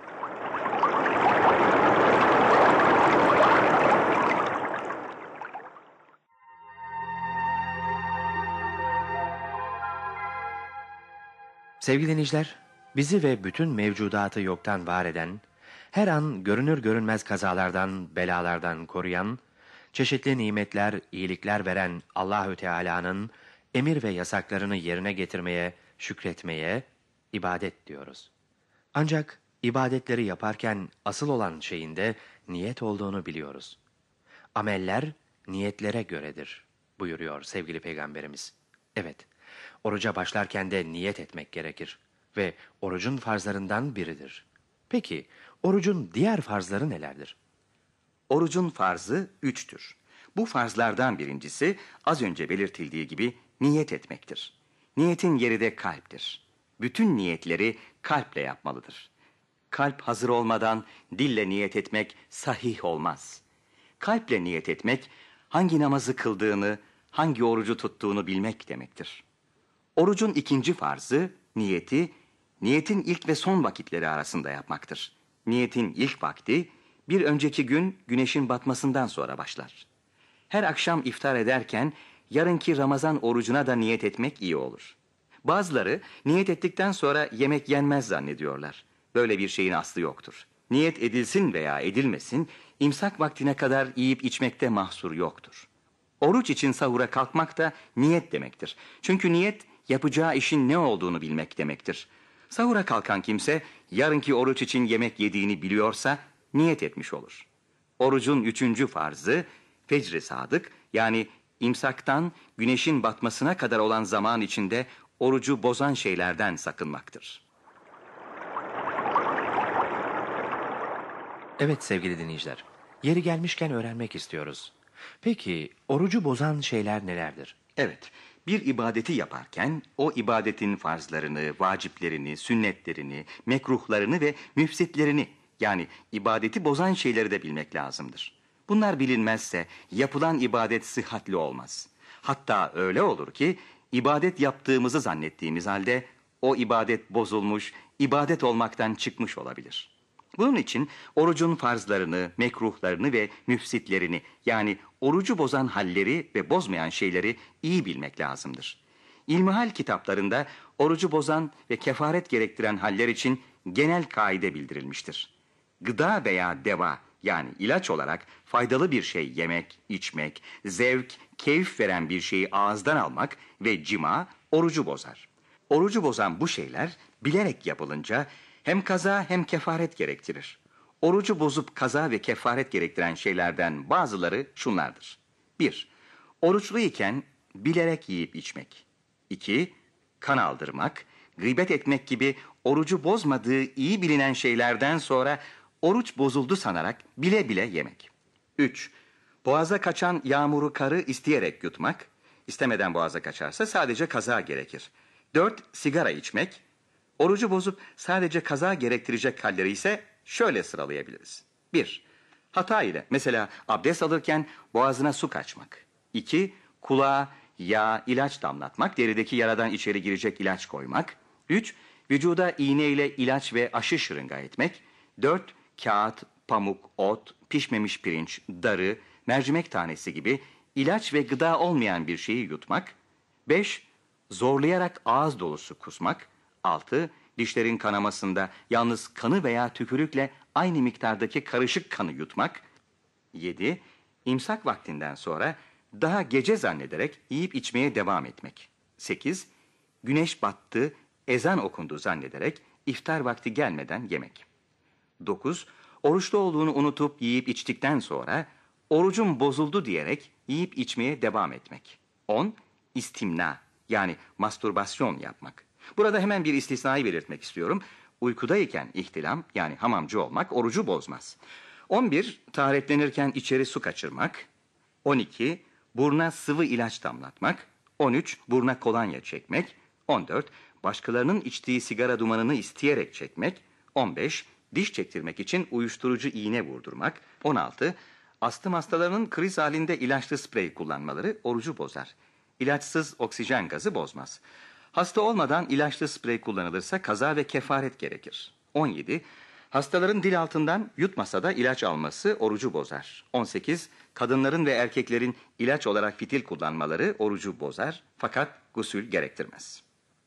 Sevgili dinleyiciler, bizi ve bütün mevcudatı yoktan var eden, her an görünür görünmez kazalardan, belalardan koruyan, çeşitli nimetler, iyilikler veren Allahü Teala'nın emir ve yasaklarını yerine getirmeye, şükretmeye ibadet diyoruz. Ancak ibadetleri yaparken asıl olan şeyin de niyet olduğunu biliyoruz. Ameller niyetlere göredir buyuruyor sevgili Peygamberimiz. Evet, oruca başlarken de niyet etmek gerekir ve orucun farzlarından biridir. Peki, orucun diğer farzları nelerdir? Orucun farzı üçtür. Bu farzlardan birincisi az önce belirtildiği gibi niyet etmektir. Niyetin yeri de kalptir. Bütün niyetleri kalple yapmalıdır. Kalp hazır olmadan dille niyet etmek sahih olmaz. Kalple niyet etmek, hangi namazı kıldığını, hangi orucu tuttuğunu bilmek demektir. Orucun ikinci farzı, niyeti, niyetin ilk ve son vakitleri arasında yapmaktır. Niyetin ilk vakti, bir önceki gün güneşin batmasından sonra başlar. Her akşam iftar ederken, yarınki Ramazan orucuna da niyet etmek iyi olur. Bazıları, niyet ettikten sonra yemek yenmez zannediyorlar. Böyle bir şeyin aslı yoktur. Niyet edilsin veya edilmesin, imsak vaktine kadar yiyip içmekte mahsur yoktur. Oruç için sahura kalkmak da niyet demektir. Çünkü niyet, yapacağı işin ne olduğunu bilmek demektir. Sahura kalkan kimse, yarınki oruç için yemek yediğini biliyorsa, niyet etmiş olur. Orucun üçüncü farzı, fecr-i sadık, yani imsaktan güneşin batmasına kadar olan zaman içinde orucu bozan şeylerden sakınmaktır. Evet sevgili dinleyiciler, yeri gelmişken öğrenmek istiyoruz. Peki, orucu bozan şeyler nelerdir? Evet, bir ibadeti yaparken o ibadetin farzlarını, vaciplerini, sünnetlerini, mekruhlarını ve müfsitlerini, yani ibadeti bozan şeyleri de bilmek lazımdır. Bunlar bilinmezse yapılan ibadet sıhhatli olmaz. Hatta öyle olur ki ibadet yaptığımızı zannettiğimiz halde o ibadet bozulmuş, ibadet olmaktan çıkmış olabilir. Bunun için orucun farzlarını, mekruhlarını ve müfsitlerini, yani orucu bozan halleri ve bozmayan şeyleri iyi bilmek lazımdır. İlmihal kitaplarında orucu bozan ve kefaret gerektiren haller için genel kaide bildirilmiştir. Gıda veya deva, yani ilaç olarak faydalı bir şey yemek, içmek, zevk, keyif veren bir şeyi ağızdan almak ve cima orucu bozar. Orucu bozan bu şeyler bilerek yapılınca hem kaza hem kefaret gerektirir. Orucu bozup kaza ve kefaret gerektiren şeylerden bazıları şunlardır. bir. Oruçlu iken bilerek yiyip içmek. iki. Kan aldırmak, gıybet etmek gibi orucu bozmadığı iyi bilinen şeylerden sonra oruç bozuldu sanarak bile bile yemek. üç. Boğaza kaçan yağmuru karı isteyerek yutmak. İstemeden boğaza kaçarsa sadece kaza gerekir. dört. Sigara içmek. Orucu bozup sadece kaza gerektirecek halleri ise şöyle sıralayabiliriz. bir. Hata ile mesela abdest alırken boğazına su kaçmak. iki. Kulağa yağ, ilaç damlatmak, derideki yaradan içeri girecek ilaç koymak. üç. Vücuda iğneyle ilaç ve aşı şırınga etmek. dört. Kağıt, pamuk, ot, pişmemiş pirinç, darı, mercimek tanesi gibi ilaç ve gıda olmayan bir şeyi yutmak. beş. Zorlayarak ağız dolusu kusmak. altı. Dişlerin kanamasında yalnız kanı veya tükürükle aynı miktardaki karışık kanı yutmak. yedi. İmsak vaktinden sonra daha gece zannederek yiyip içmeye devam etmek. sekiz. Güneş battı, ezan okundu zannederek iftar vakti gelmeden yemek. dokuz. Oruçlu olduğunu unutup yiyip içtikten sonra orucum bozuldu diyerek yiyip içmeye devam etmek. on. İstimna yani mastürbasyon yapmak. Burada hemen bir istisnayı belirtmek istiyorum. Uykudayken ihtilam yani hamamcı olmak orucu bozmaz. on bir. Taharetlenirken içeri su kaçırmak. on iki. Buruna sıvı ilaç damlatmak. on üç. Buruna kolonya çekmek. on dört. Başkalarının içtiği sigara dumanını isteyerek çekmek. on beş. Diş çektirmek için uyuşturucu iğne vurdurmak. on altı. Astım hastalarının kriz halinde ilaçlı sprey kullanmaları orucu bozar. İlaçsız oksijen gazı bozmaz. Hasta olmadan ilaçlı sprey kullanılırsa kaza ve kefaret gerekir. on yedi. Hastaların dil altından yutmasa da ilaç alması orucu bozar. on sekiz. Kadınların ve erkeklerin ilaç olarak fitil kullanmaları orucu bozar fakat gusül gerektirmez.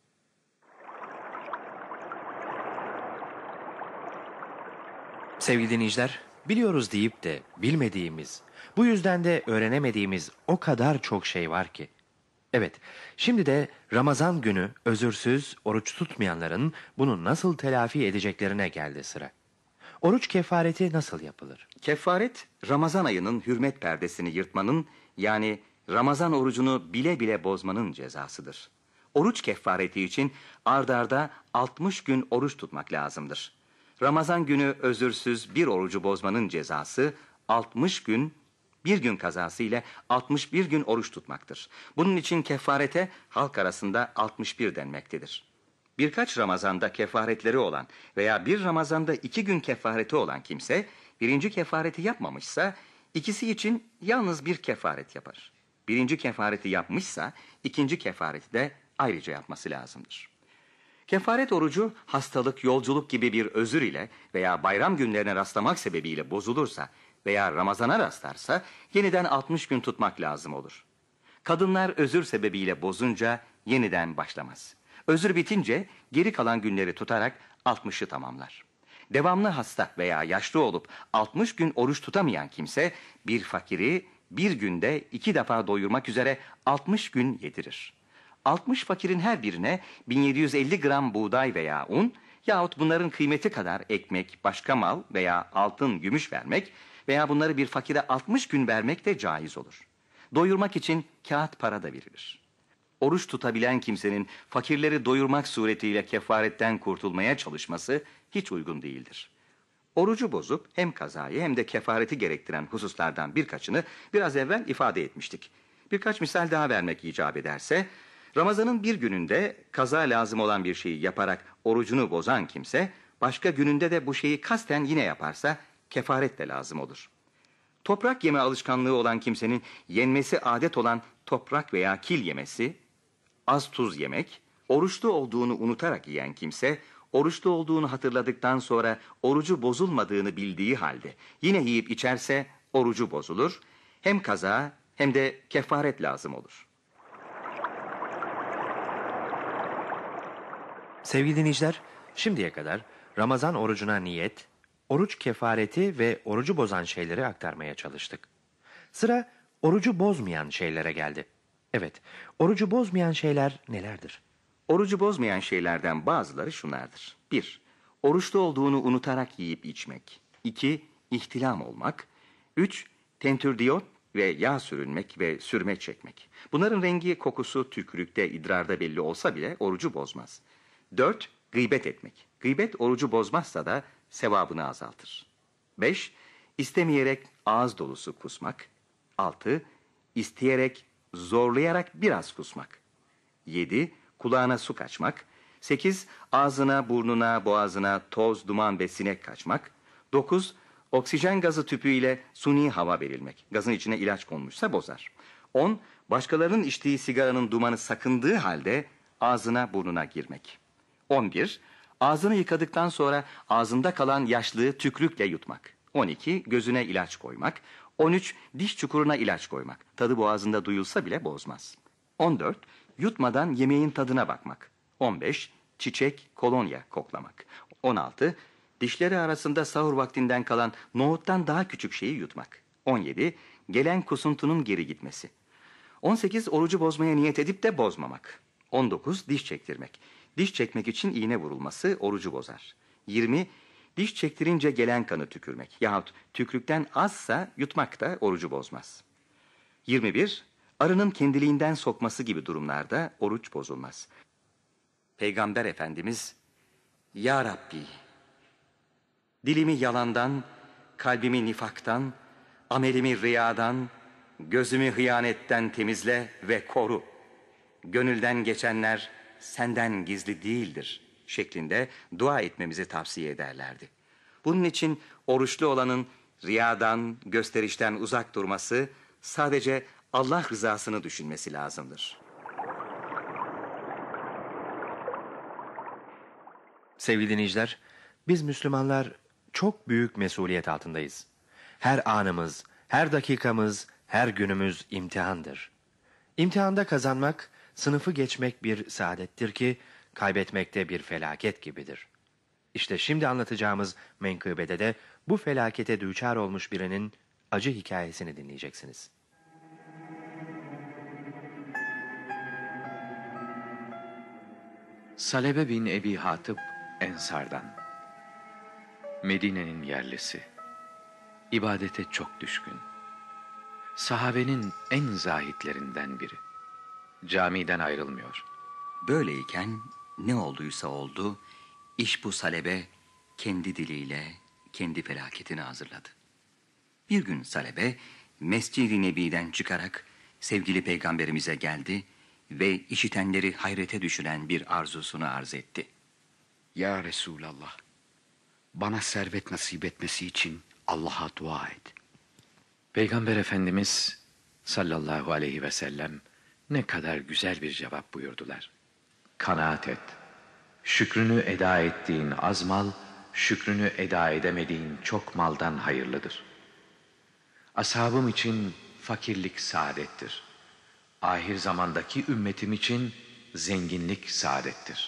Sevgili dinleyiciler, biliyoruz deyip de bilmediğimiz, bu yüzden de öğrenemediğimiz o kadar çok şey var ki. Evet, şimdi de Ramazan günü özürsüz oruç tutmayanların bunu nasıl telafi edeceklerine geldi sıra. Oruç kefareti nasıl yapılır? Kefaret, Ramazan ayının hürmet perdesini yırtmanın yani Ramazan orucunu bile bile bozmanın cezasıdır. Oruç kefareti için ard arda altmış gün oruç tutmak lazımdır. Ramazan günü özürsüz bir orucu bozmanın cezası altmış gün, bir gün kazası ile altmış bir gün oruç tutmaktır. Bunun için kefarete halk arasında altmış bir denmektedir. Birkaç Ramazan'da kefaretleri olan veya bir Ramazan'da iki gün kefareti olan kimse, birinci kefareti yapmamışsa, ikisi için yalnız bir kefaret yapar. Birinci kefareti yapmışsa, ikinci kefareti de ayrıca yapması lazımdır. Kefaret orucu, hastalık, yolculuk gibi bir özür ile veya bayram günlerine rastlamak sebebiyle bozulursa veya Ramazan'a rastlarsa, yeniden altmış gün tutmak lazım olur. Kadınlar özür sebebiyle bozunca yeniden başlamaz. Özür bitince geri kalan günleri tutarak altmışı tamamlar. Devamlı hasta veya yaşlı olup altmış gün oruç tutamayan kimse bir fakiri bir günde iki defa doyurmak üzere altmış gün yedirir. altmış fakirin her birine bin yedi yüz elli gram buğday veya un yahut bunların kıymeti kadar ekmek, başka mal veya altın, gümüş vermek veya bunları bir fakire altmış gün vermek de caiz olur. Doyurmak için kağıt para da verilir. Oruç tutabilen kimsenin fakirleri doyurmak suretiyle kefaretten kurtulmaya çalışması hiç uygun değildir. Orucu bozup hem kazayı hem de kefareti gerektiren hususlardan birkaçını biraz evvel ifade etmiştik. Birkaç misal daha vermek icap ederse, Ramazan'ın bir gününde kaza lazım olan bir şeyi yaparak orucunu bozan kimse, başka gününde de bu şeyi kasten yine yaparsa kefaret de lazım olur. Toprak yeme alışkanlığı olan kimsenin yenmesi adet olan toprak veya kil yemesi, az tuz yemek, oruçlu olduğunu unutarak yiyen kimse, oruçlu olduğunu hatırladıktan sonra orucu bozulmadığını bildiği halde yine yiyip içerse orucu bozulur, hem kaza hem de kefaret lazım olur. Sevgili dinleyiciler, şimdiye kadar Ramazan orucuna niyet, oruç kefareti ve orucu bozan şeyleri aktarmaya çalıştık. Sıra orucu bozmayan şeylere geldi. Evet, orucu bozmayan şeyler nelerdir? Orucu bozmayan şeylerden bazıları şunlardır. bir. Oruçlu olduğunu unutarak yiyip içmek. iki. İhtilam olmak. üç. Tentürdiyot ve yağ sürünmek ve sürme çekmek. Bunların rengi, kokusu tükürükte, idrarda belli olsa bile orucu bozmaz. Dört, gıybet etmek. Gıybet orucu bozmazsa da sevabını azaltır. Beş, istemeyerek ağız dolusu kusmak. Altı, isteyerek, zorlayarak biraz kusmak. Yedi, kulağına su kaçmak. Sekiz, ağzına, burnuna, boğazına toz, duman ve sinek kaçmak. Dokuz, oksijen gazı tüpüyle suni hava verilmek. Gazın içine ilaç konmuşsa bozar. On, başkalarının içtiği sigaranın dumanı sakındığı halde ağzına, burnuna girmek. On bir, ağzını yıkadıktan sonra ağzında kalan yaşlığı tükrükle yutmak. On iki, gözüne ilaç koymak. On üç, diş çukuruna ilaç koymak. Tadı boğazında duyulsa bile bozmaz. On dört, yutmadan yemeğin tadına bakmak. On beş, çiçek, kolonya koklamak. On altı, dişleri arasında sahur vaktinden kalan nohuttan daha küçük şeyi yutmak. On yedi, gelen kusuntunun geri gitmesi. On sekiz, orucu bozmaya niyet edip de bozmamak. On dokuz, diş çektirmek. Diş çekmek için iğne vurulması orucu bozar. Yirmi, diş çektirince gelen kanı tükürmek. Yahut tükrükten azsa yutmak da orucu bozmaz. Yirmi bir, arının kendiliğinden sokması gibi durumlarda oruç bozulmaz. Peygamber Efendimiz, Ya Rabbi, dilimi yalandan, kalbimi nifaktan, amelimi riyadan, gözümü hıyanetten temizle ve koru. Gönülden geçenler senden gizli değildir şeklinde dua etmemizi tavsiye ederlerdi. Bunun için oruçlu olanın riyadan, gösterişten uzak durması, sadece Allah rızasını düşünmesi lazımdır. Sevgili dinleyiciler, biz Müslümanlar çok büyük mesuliyet altındayız. Her anımız, her dakikamız, her günümüz imtihandır. İmtihanda kazanmak, sınıfı geçmek bir saadettir ki, kaybetmekte bir felaket gibidir. İşte şimdi anlatacağımız menkıbede de bu felakete düçar olmuş birinin acı hikayesini dinleyeceksiniz. Salebe bin Ebi Hatip Ensar'dan. Medine'nin yerlisi. İbadete çok düşkün. Sahabenin en zahitlerinden biri. Camiden ayrılmıyor. Böyleyken ne olduysa oldu, iş bu Salebe kendi diliyle kendi felaketini hazırladı. Bir gün Salebe Mescid-i Nebi'den çıkarak sevgili peygamberimize geldi ve işitenleri hayrete düşüren bir arzusunu arz etti. Ya Resulallah, bana servet nasip etmesi için Allah'a dua et. Peygamber Efendimiz sallallahu aleyhi ve sellem ne kadar güzel bir cevap buyurdular. Kanaat et. Şükrünü eda ettiğin az mal, şükrünü eda edemediğin çok maldan hayırlıdır. Ashabım için fakirlik saadettir. Ahir zamandaki ümmetim için zenginlik saadettir.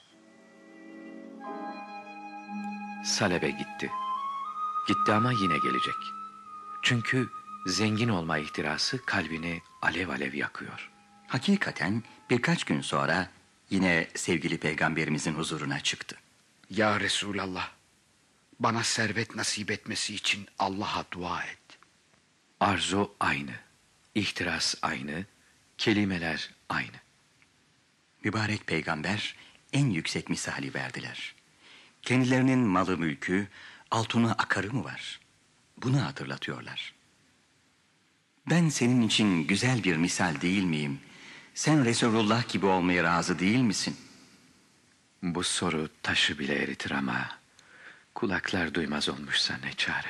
Salebe gitti. Gitti ama yine gelecek. Çünkü zengin olma ihtirası kalbini alev alev yakıyor. Hakikaten birkaç gün sonra yine sevgili peygamberimizin huzuruna çıktı. Ya Resulallah, bana servet nasip etmesi için Allah'a dua et. Arzu aynı, ihtiras aynı, kelimeler aynı. Mübarek peygamber en yüksek misali verdiler. Kendilerinin malı mülkü, altını akarı mı var? Bunu hatırlatıyorlar. Ben senin için güzel bir misal değil miyim? Sen Resulullah gibi olmaya razı değil misin? Bu soru taşı bile eritir ama kulaklar duymaz olmuşsa ne çare.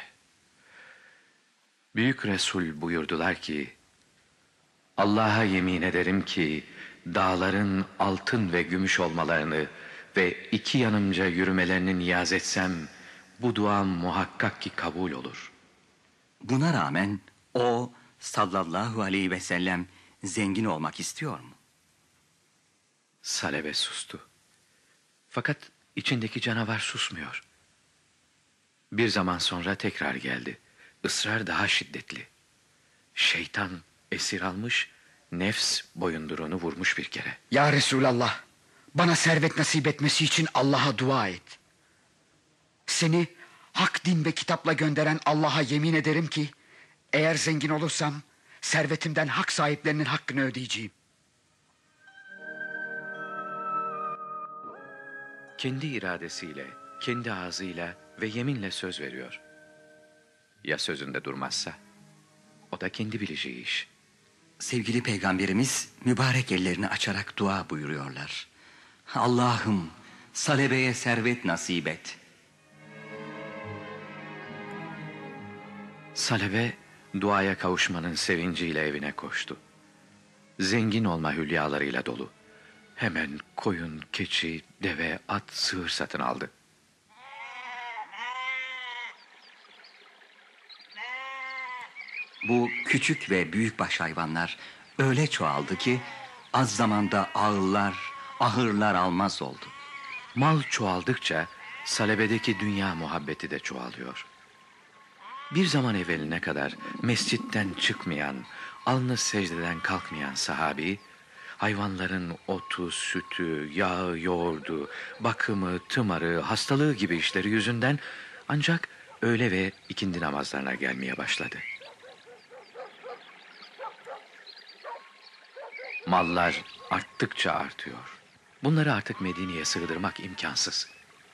Büyük Resul buyurdular ki, Allah'a yemin ederim ki dağların altın ve gümüş olmalarını ve iki yanımca yürümelerini niyaz etsem, bu duam muhakkak ki kabul olur. Buna rağmen o sallallahu aleyhi ve sellem zengin olmak istiyor mu? Salebe sustu. Fakat içindeki canavar susmuyor. Bir zaman sonra tekrar geldi. Israr daha şiddetli. Şeytan esir almış, nefs boyunduruğunu vurmuş bir kere. Ya Resulallah, bana servet nasip etmesi için Allah'a dua et. Seni hak din ve kitapla gönderen Allah'a yemin ederim ki, eğer zengin olursam servetimden hak sahiplerinin hakkını ödeyeceğim. Kendi iradesiyle, kendi ağzıyla ve yeminle söz veriyor. Ya sözünde durmazsa? O da kendi bileceği iş. Sevgili Peygamberimiz mübarek ellerini açarak dua buyuruyorlar. Allah'ım Salebe'ye servet nasip et. Salebe duaya kavuşmanın sevinciyle evine koştu. Zengin olma hülyalarıyla dolu. Hemen koyun, keçi, deve, at, sığır satın aldı. Bu küçük ve büyükbaş hayvanlar öyle çoğaldı ki az zamanda ağıllar, ahırlar almaz oldu. Mal çoğaldıkça salebedeki dünya muhabbeti de çoğalıyor. Bir zaman evveline kadar mescitten çıkmayan, alnı secdeden kalkmayan sahabi, hayvanların otu, sütü, yağı, yoğurdu, bakımı, tımarı, hastalığı gibi işleri yüzünden ancak öğle ve ikindi namazlarına gelmeye başladı. Mallar arttıkça artıyor. Bunları artık Medine'ye sığdırmak imkansız.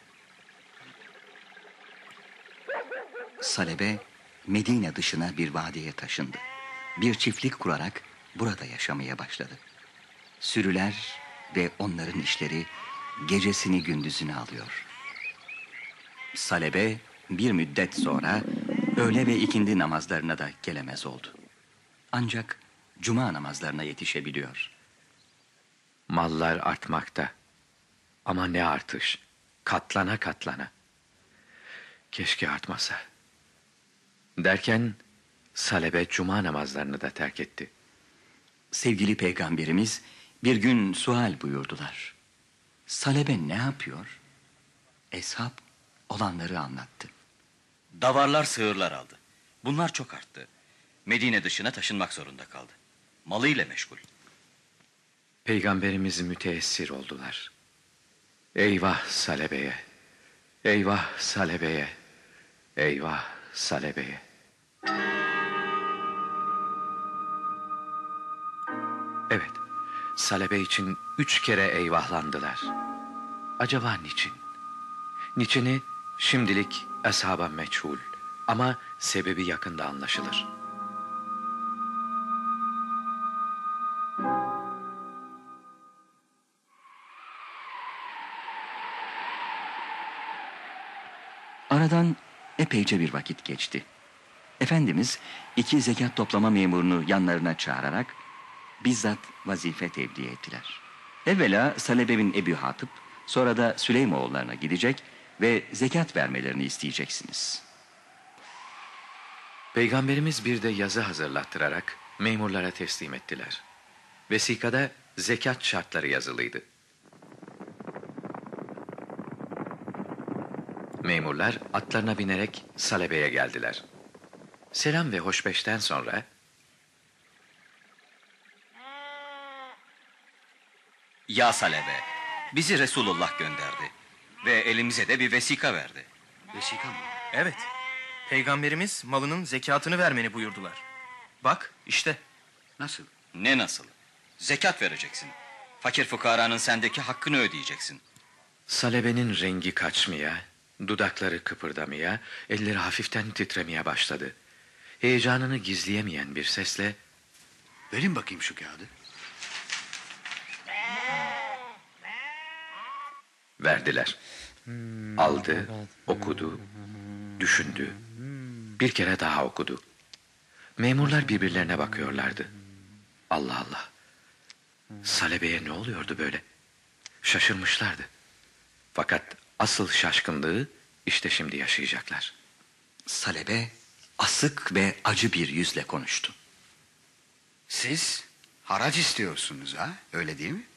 Salebe Medine dışına bir vadiye taşındı. Bir çiftlik kurarak burada yaşamaya başladı. Sürüler ve onların işleri gecesini gündüzünü alıyor. Salebe bir müddet sonra öğle ve ikindi namazlarına da gelemez oldu. Ancak cuma namazlarına yetişebiliyor. Mallar artmakta. Ama ne artış. Katlana katlana. Keşke artmasa. Derken Salebe cuma namazlarını da terk etti. Sevgili Peygamberimiz bir gün sual buyurdular. Salebe ne yapıyor? Eshab olanları anlattı. Davarlar sığırlar aldı. Bunlar çok arttı. Medine dışına taşınmak zorunda kaldı. Malıyla meşgul. Peygamberimiz müteessir oldular. Eyvah Salebe'ye. Eyvah Salebe'ye. Eyvah Salebe'ye. Evet, Salebe için üç kere eyvahlandılar. Acaba niçin? Niçini şimdilik ashaba meçhul ama sebebi yakında anlaşılır. Aradan epeyce bir vakit geçti. Efendimiz iki zekat toplama memurunu yanlarına çağırarak bizzat vazife tevdi ettiler. Evvela Salebe bin Ebu Hatip, sonra da Süleymoğullarına gidecek ve zekat vermelerini isteyeceksiniz. Peygamberimiz bir de yazı hazırlattırarak memurlara teslim ettiler. Vesikada zekat şartları yazılıydı. Memurlar atlarına binerek Salebe'ye geldiler. Selam ve hoşbeşten sonra Ya Salebe, bizi Resulullah gönderdi. Ve elimize de bir vesika verdi. Vesika mı? Evet. Peygamberimiz malının zekatını vermeni buyurdular. Bak işte. Nasıl? Ne nasıl? Zekat vereceksin. Fakir fukaranın sendeki hakkını ödeyeceksin. Salebe'nin rengi kaçmaya, dudakları kıpırdamaya, elleri hafiften titremeye başladı. Heyecanını gizleyemeyen bir sesle Verin bakayım şu kağıdı. verdiler. Aldı, okudu, düşündü. Bir kere daha okudu. Memurlar birbirlerine bakıyorlardı. Allah Allah. Salebe'ye ne oluyordu böyle? Şaşırmışlardı. Fakat asıl şaşkınlığı işte şimdi yaşayacaklar. Salebe asık ve acı bir yüzle konuştu. Siz harac istiyorsunuz ha? Öyle değil mi?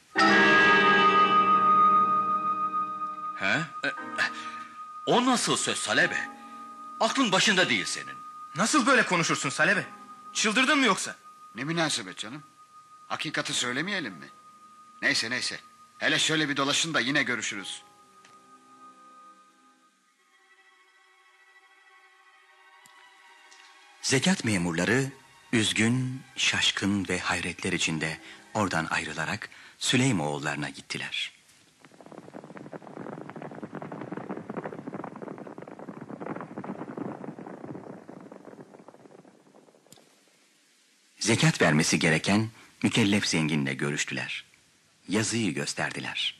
He? E, O nasıl söz Salebe? Aklın başında değil senin. Nasıl böyle konuşursun Salebe? Çıldırdın mı yoksa? Ne münasebet canım. Hakikati söylemeyelim mi? Neyse neyse. Hele şöyle bir dolaşın da yine görüşürüz. Zekat memurları Üzgün, şaşkın ve hayretler içinde oradan ayrılarak Süleymoğullarına gittiler. Zekat vermesi gereken mükellef zenginle görüştüler. Yazıyı gösterdiler.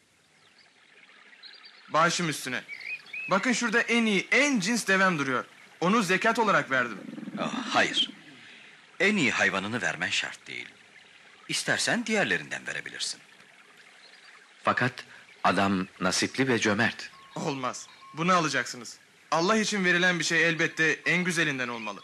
Başım üstüne. Bakın şurada en iyi, en cins devem duruyor. Onu zekat olarak verdim. Ah, hayır. En iyi hayvanını vermen şart değil. İstersen diğerlerinden verebilirsin. Fakat adam nasipli ve cömert. Olmaz. Bunu alacaksınız. Allah için verilen bir şey elbette en güzelinden olmalı.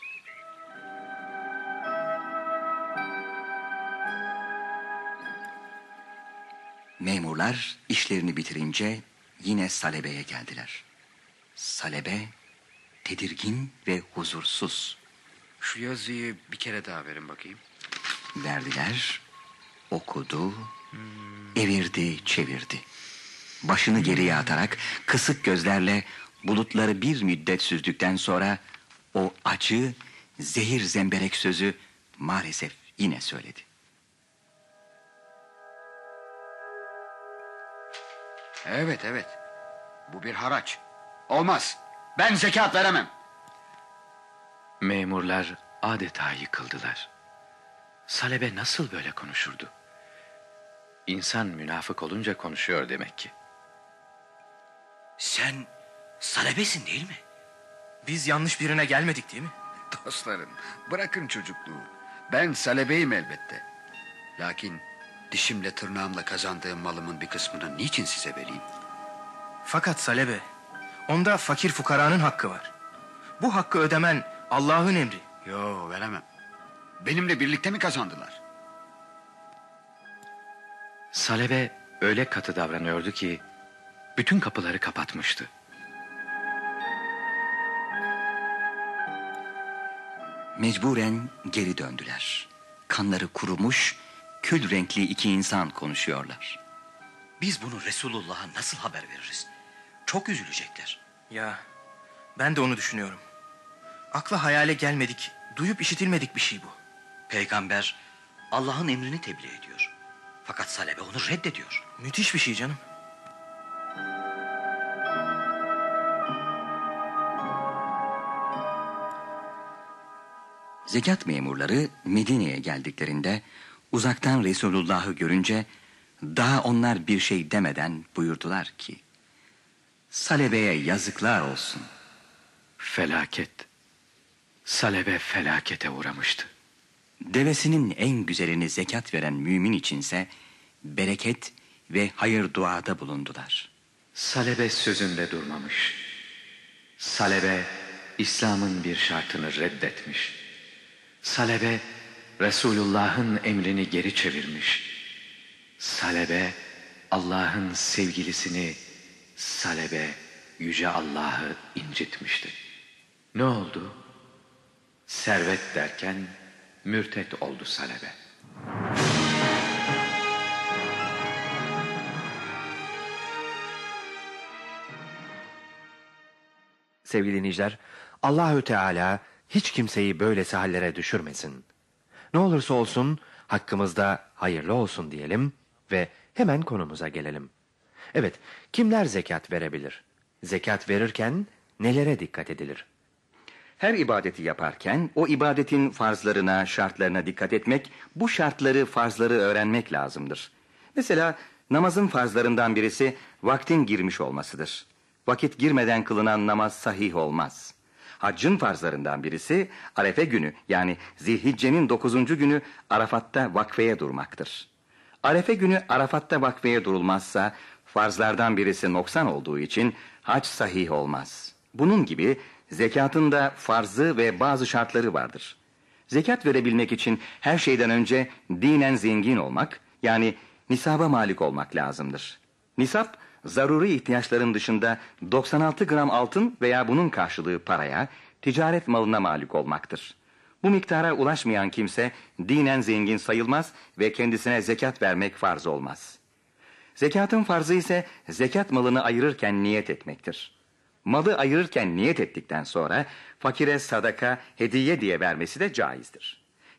Memurlar işlerini bitirince yine Salebe'ye geldiler. Salebe tedirgin ve huzursuz. Şu yazıyı bir kere daha verin bakayım. Verdiler, okudu, evirdi, çevirdi. Başını geriye atarak kısık gözlerle bulutları bir müddet süzdükten sonra o acı, zehir zemberek sözü maalesef yine söyledi. Evet evet. Bu bir haraç. Olmaz. Ben zekat veremem. Memurlar adeta yıkıldılar. Salebe nasıl böyle konuşurdu? İnsan münafık olunca konuşuyor demek ki. Sen Salebesin değil mi? Biz yanlış birine gelmedik değil mi? Dostlarım, bırakın çocukluğu. Ben salebeyim elbette. Lakin dişimle tırnağımla kazandığım malımın bir kısmını niçin size vereyim? Fakat Salebe, onda fakir fukaranın hakkı var. Bu hakkı ödemen Allah'ın emri. Yo, veremem. Benimle birlikte mi kazandılar? Salebe öyle katı davranıyordu ki bütün kapıları kapatmıştı. Mecburen geri döndüler. Kanları kurumuş, kül renkli iki insan konuşuyorlar. Biz bunu Resulullah'a nasıl haber veririz? Çok üzülecekler. Ya, ben de onu düşünüyorum. Akla hayale gelmedik, duyup işitilmedik bir şey bu. Peygamber Allah'ın emrini tebliğ ediyor. Fakat Salebe onu reddediyor. Müthiş bir şey canım. Zekat memurları Medine'ye geldiklerinde uzaktan Resulullah'ı görünce daha onlar bir şey demeden buyurdular ki: Salebe'ye yazıklar olsun. Felaket. Salebe felakete uğramıştı. Devesinin en güzelini zekat veren mümin içinse bereket ve hayır duada bulundular. Salebe sözünde durmamış. Salebe İslam'ın bir şartını reddetmiş. Salebe Resulullah'ın emrini geri çevirmiş. Salebe Allah'ın sevgilisini, Salebe yüce Allah'ı incitmişti. Ne oldu? Servet derken mürtet oldu Salebe. Sevgili dinleyiciler, Allahü Teala hiç kimseyi böylesi hallere düşürmesin. Ne olursa olsun hakkımızda hayırlı olsun diyelim ve hemen konumuza gelelim. Evet, kimler zekat verebilir? Zekat verirken nelere dikkat edilir? Her ibadeti yaparken o ibadetin farzlarına, şartlarına dikkat etmek, bu şartları, farzları öğrenmek lazımdır. Mesela namazın farzlarından birisi vaktin girmiş olmasıdır. Vakit girmeden kılınan namaz sahih olmaz. Haccın farzlarından birisi Arefe günü, yani Zilhicce'nin dokuzuncu günü Arafat'ta vakfeye durmaktır. Arefe günü Arafat'ta vakfeye durulmazsa farzlardan birisi noksan olduğu için hac sahih olmaz. Bunun gibi zekatın da farzı ve bazı şartları vardır. Zekat verebilmek için her şeyden önce dinen zengin olmak, yani nisaba malik olmak lazımdır. Nisap, zaruri ihtiyaçların dışında doksan altı gram altın veya bunun karşılığı paraya, ticaret malına malik olmaktır. Bu miktara ulaşmayan kimse dinen zengin sayılmaz ve kendisine zekat vermek farz olmaz. Zekatın farzı ise zekat malını ayırırken niyet etmektir. Malı ayırırken niyet ettikten sonra fakire sadaka, hediye diye vermesi de caizdir.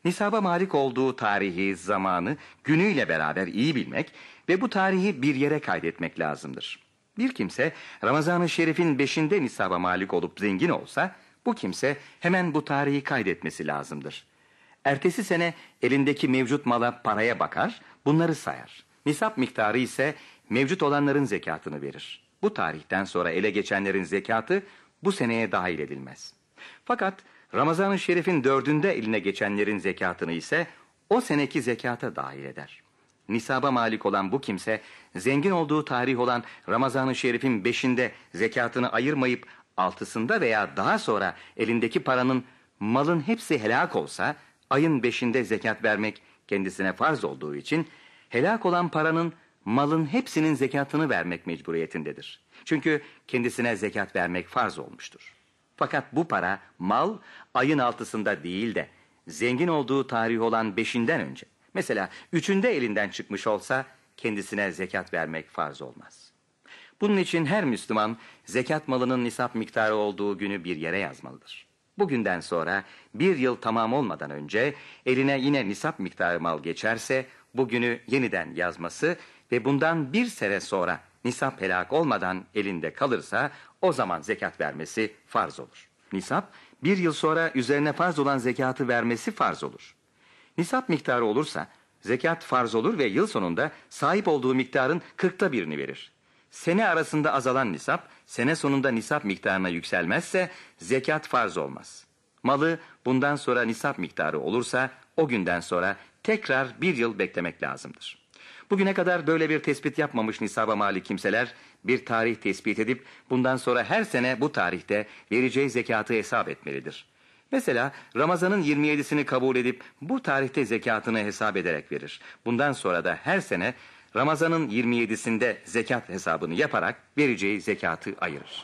Nisaba malik olduğu tarihi, zamanı, günüyle beraber iyi bilmek ve bu tarihi bir yere kaydetmek lazımdır. Bir kimse Ramazan-ı Şerif'in beşinde nisaba malik olup zengin olsa, bu kimse hemen bu tarihi kaydetmesi lazımdır. Ertesi sene elindeki mevcut mala, paraya bakar, bunları sayar. Nisap miktarı ise mevcut olanların zekatını verir. Bu tarihten sonra ele geçenlerin zekatı bu seneye dahil edilmez. Fakat Ramazan-ı Şerif'in dördünde eline geçenlerin zekatını ise o seneki zekata dahil eder. Nisaba malik olan bu kimse, zengin olduğu tarih olan Ramazan-ı Şerif'in beşinde zekatını ayırmayıp altısında veya daha sonra elindeki paranın, malın hepsi helak olsa, ayın beşinde zekat vermek kendisine farz olduğu için, helak olan paranın, malın hepsinin zekatını vermek mecburiyetindedir. Çünkü kendisine zekat vermek farz olmuştur. Fakat bu para, mal, ayın altısında değil de zengin olduğu tarih olan beşinden önce, mesela üçünde elinden çıkmış olsa kendisine zekat vermek farz olmaz. Bunun için her Müslüman zekat malının nisap miktarı olduğu günü bir yere yazmalıdır. Bugünden sonra bir yıl tamam olmadan önce eline yine nisap miktarı mal geçerse bu günü yeniden yazması ve bundan bir sene sonra nisap helak olmadan elinde kalırsa o zaman zekat vermesi farz olur. Nisap bir yıl sonra üzerine farz olan zekatı vermesi farz olur. Nisap miktarı olursa zekat farz olur ve yıl sonunda sahip olduğu miktarın kırkta birini verir. Sene arasında azalan nisap, sene sonunda nisap miktarına yükselmezse zekat farz olmaz. Malı bundan sonra nisap miktarı olursa o günden sonra tekrar bir yıl beklemek lazımdır. Bugüne kadar böyle bir tespit yapmamış nisaba malik kimseler bir tarih tespit edip bundan sonra her sene bu tarihte vereceği zekatı hesap etmelidir. Mesela Ramazan'ın yirmi yedisini kabul edip bu tarihte zekatını hesap ederek verir. Bundan sonra da her sene Ramazan'ın yirmi yedisinde zekat hesabını yaparak vereceği zekatı ayırır.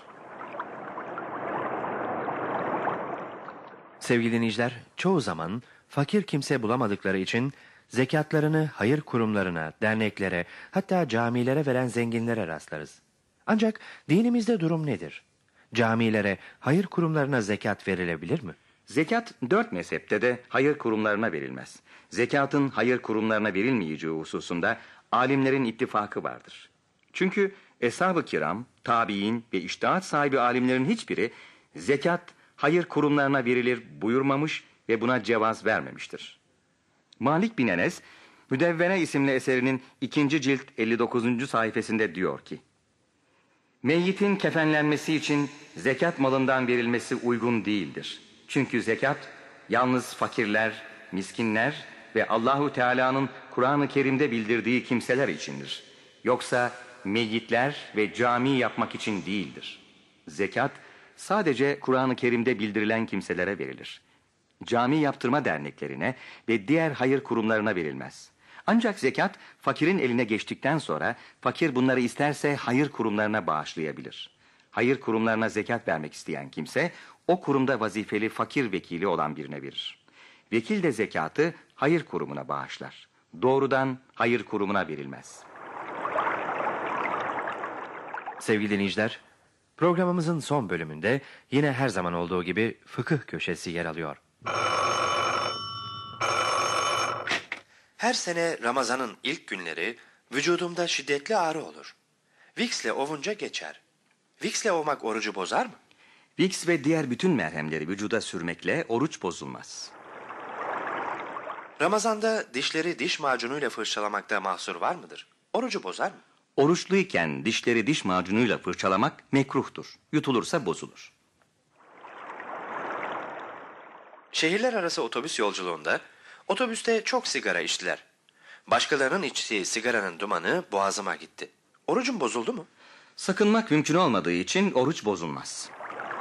Sevgili dinleyiciler, çoğu zaman fakir kimse bulamadıkları için zekatlarını hayır kurumlarına, derneklere, hatta camilere veren zenginlere rastlarız. Ancak dinimizde durum nedir? Camilere, hayır kurumlarına zekat verilebilir mi? Zekat dört mezhepte de hayır kurumlarına verilmez. Zekatın hayır kurumlarına verilmeyeceği hususunda alimlerin ittifakı vardır. Çünkü eshab-ı kiram, tabiin ve içtihat sahibi alimlerin hiçbiri zekat hayır kurumlarına verilir buyurmamış ve buna cevaz vermemiştir. Malik bin Enes, Müdevvene isimli eserinin ikinci cilt elli dokuzuncu sayfasında diyor ki, meyyitin kefenlenmesi için zekat malından verilmesi uygun değildir. Çünkü zekat yalnız fakirler, miskinler ve Allahu Teala'nın Kur'an-ı Kerim'de bildirdiği kimseler içindir. Yoksa meyyitler ve cami yapmak için değildir. Zekat sadece Kur'an-ı Kerim'de bildirilen kimselere verilir. Cami yaptırma derneklerine ve diğer hayır kurumlarına verilmez. Ancak zekat fakirin eline geçtikten sonra fakir bunları isterse hayır kurumlarına bağışlayabilir. Hayır kurumlarına zekat vermek isteyen kimse o kurumda vazifeli fakir vekili olan birine verir. Vekil de zekatı hayır kurumuna bağışlar. Doğrudan hayır kurumuna verilmez. Sevgili dinleyiciler, programımızın son bölümünde yine her zaman olduğu gibi fıkıh köşesi yer alıyor. Her sene Ramazan'ın ilk günleri vücudumda şiddetli ağrı olur. Vicks'le ovunca geçer. Vicks'le ovmak orucu bozar mı? Vicks ve diğer bütün merhemleri vücuda sürmekle oruç bozulmaz. Ramazan'da dişleri diş macunuyla fırçalamakta mahsur var mıdır? Orucu bozar mı? Oruçluyken dişleri diş macunuyla fırçalamak mekruhtur. Yutulursa bozulur. Şehirler arası otobüs yolculuğunda otobüste çok sigara içtiler. Başkalarının içtiği sigaranın dumanı boğazıma gitti. Orucum bozuldu mu? Sakınmak mümkün olmadığı için oruç bozulmaz.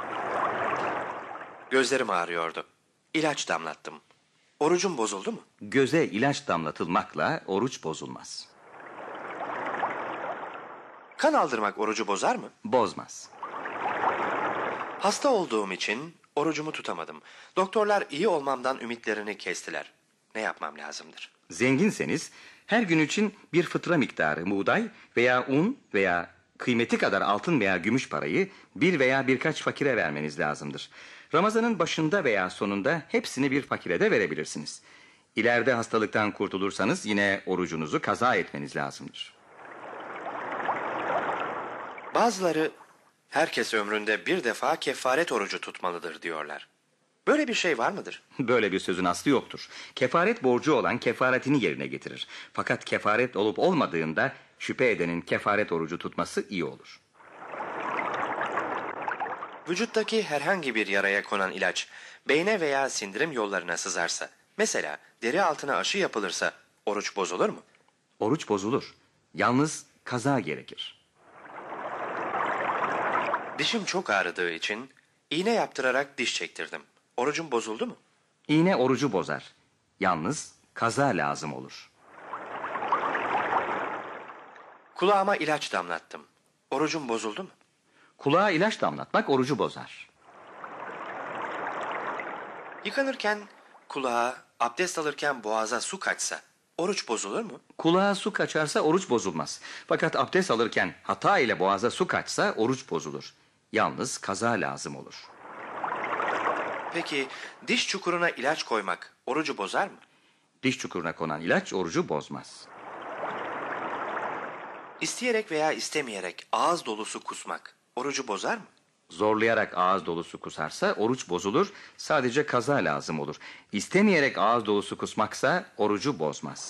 Gözlerim ağrıyordu. İlaç damlattım. Orucum bozuldu mu? Göze ilaç damlatılmakla oruç bozulmaz. Kan aldırmak orucu bozar mı? Bozmaz. Hasta olduğum için orucumu tutamadım. Doktorlar iyi olmamdan ümitlerini kestiler. Ne yapmam lazımdır? Zenginseniz her gün için bir fıtra miktarı buğday veya un veya kıymeti kadar altın veya gümüş parayı bir veya birkaç fakire vermeniz lazımdır. Ramazanın başında veya sonunda hepsini bir fakire de verebilirsiniz. İleride hastalıktan kurtulursanız yine orucunuzu kaza etmeniz lazımdır. Bazıları herkes ömründe bir defa kefaret orucu tutmalıdır diyorlar. Böyle bir şey var mıdır? Böyle bir sözün aslı yoktur. Kefaret borcu olan kefaretini yerine getirir. Fakat kefaret olup olmadığında şüphe edenin kefaret orucu tutması iyi olur. Vücuttaki herhangi bir yaraya konan ilaç beyne veya sindirim yollarına sızarsa, mesela deri altına aşı yapılırsa oruç bozulur mu? Oruç bozulur. Yalnız kaza gerekir. Dişim çok ağrıdığı için iğne yaptırarak diş çektirdim. Orucum bozuldu mu? İğne orucu bozar. Yalnız kaza lazım olur. Kulağıma ilaç damlattım. Orucum bozuldu mu? Kulağa ilaç damlatmak orucu bozar. Yıkanırken kulağa, abdest alırken boğaza su kaçsa oruç bozulur mu? Kulağa su kaçarsa oruç bozulmaz. Fakat abdest alırken hata ile boğaza su kaçsa oruç bozulur. Yalnız kaza lazım olur. Peki diş çukuruna ilaç koymak orucu bozar mı? Diş çukuruna konan ilaç orucu bozmaz. İsteyerek veya istemeyerek ağız dolusu kusmak orucu bozar mı? Zorlayarak ağız dolusu kusarsa oruç bozulur, sadece kaza lazım olur. İstemeyerek ağız dolusu kusmaksa orucu bozmaz.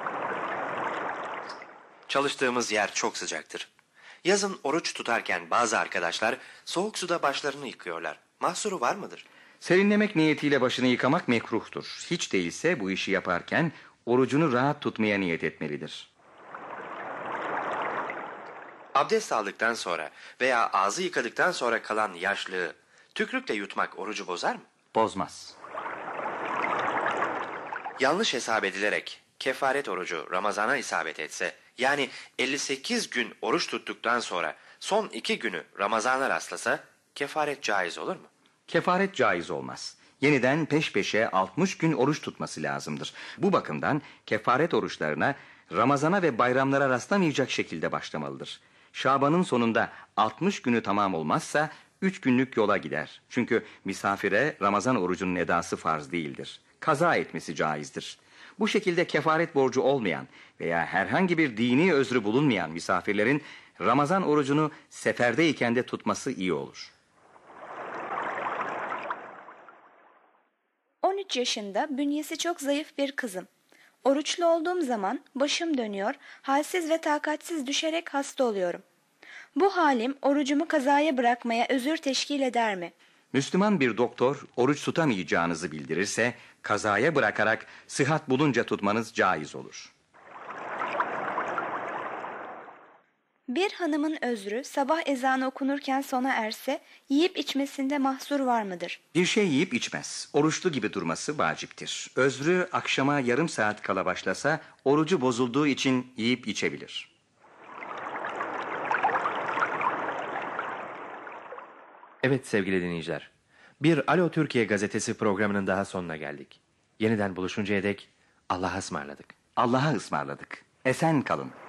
Çalıştığımız yer çok sıcaktır. Yazın oruç tutarken bazı arkadaşlar soğuk suda başlarını yıkıyorlar. Mahsuru var mıdır? Serinlemek niyetiyle başını yıkamak mekruhtur. Hiç değilse bu işi yaparken orucunu rahat tutmaya niyet etmelidir. Abdest aldıktan sonra veya ağzı yıkadıktan sonra kalan yaşlığı tükrükle yutmak orucu bozar mı? Bozmaz. Yanlış hesap edilerek kefaret orucu Ramazan'a isabet etse, yani elli sekiz gün oruç tuttuktan sonra son iki günü Ramazan'a rastlasa kefaret caiz olur mu? Kefaret caiz olmaz. Yeniden peş peşe altmış gün oruç tutması lazımdır. Bu bakımdan kefaret oruçlarına Ramazan'a ve bayramlara rastlamayacak şekilde başlamalıdır. Şaban'ın sonunda altmış günü tamam olmazsa üç günlük yola gider. Çünkü misafire Ramazan orucunun edası farz değildir. Kaza etmesi caizdir. Bu şekilde kefaret borcu olmayan veya herhangi bir dini özrü bulunmayan misafirlerin Ramazan orucunu seferdeyken de tutması iyi olur. on üç yaşında bünyesi çok zayıf bir kızım. Oruçlu olduğum zaman başım dönüyor, halsiz ve takatsiz düşerek hasta oluyorum. Bu halim orucumu kazaya bırakmaya özür teşkil eder mi? Müslüman bir doktor oruç tutamayacağınızı bildirirse kazaya bırakarak sıhhat bulunca tutmanız caiz olur. Bir hanımın özrü sabah ezanı okunurken sona erse yiyip içmesinde mahsur var mıdır? Bir şey yiyip içmez. Oruçlu gibi durması vaciptir. Özrü akşama yarım saat kala başlasa orucu bozulduğu için yiyip içebilir. Evet sevgili dinleyiciler, bir Alo Türkiye gazetesi programının daha sonuna geldik. Yeniden buluşuncaya dek Allah'a ısmarladık. Allah'a ısmarladık. Esen kalın.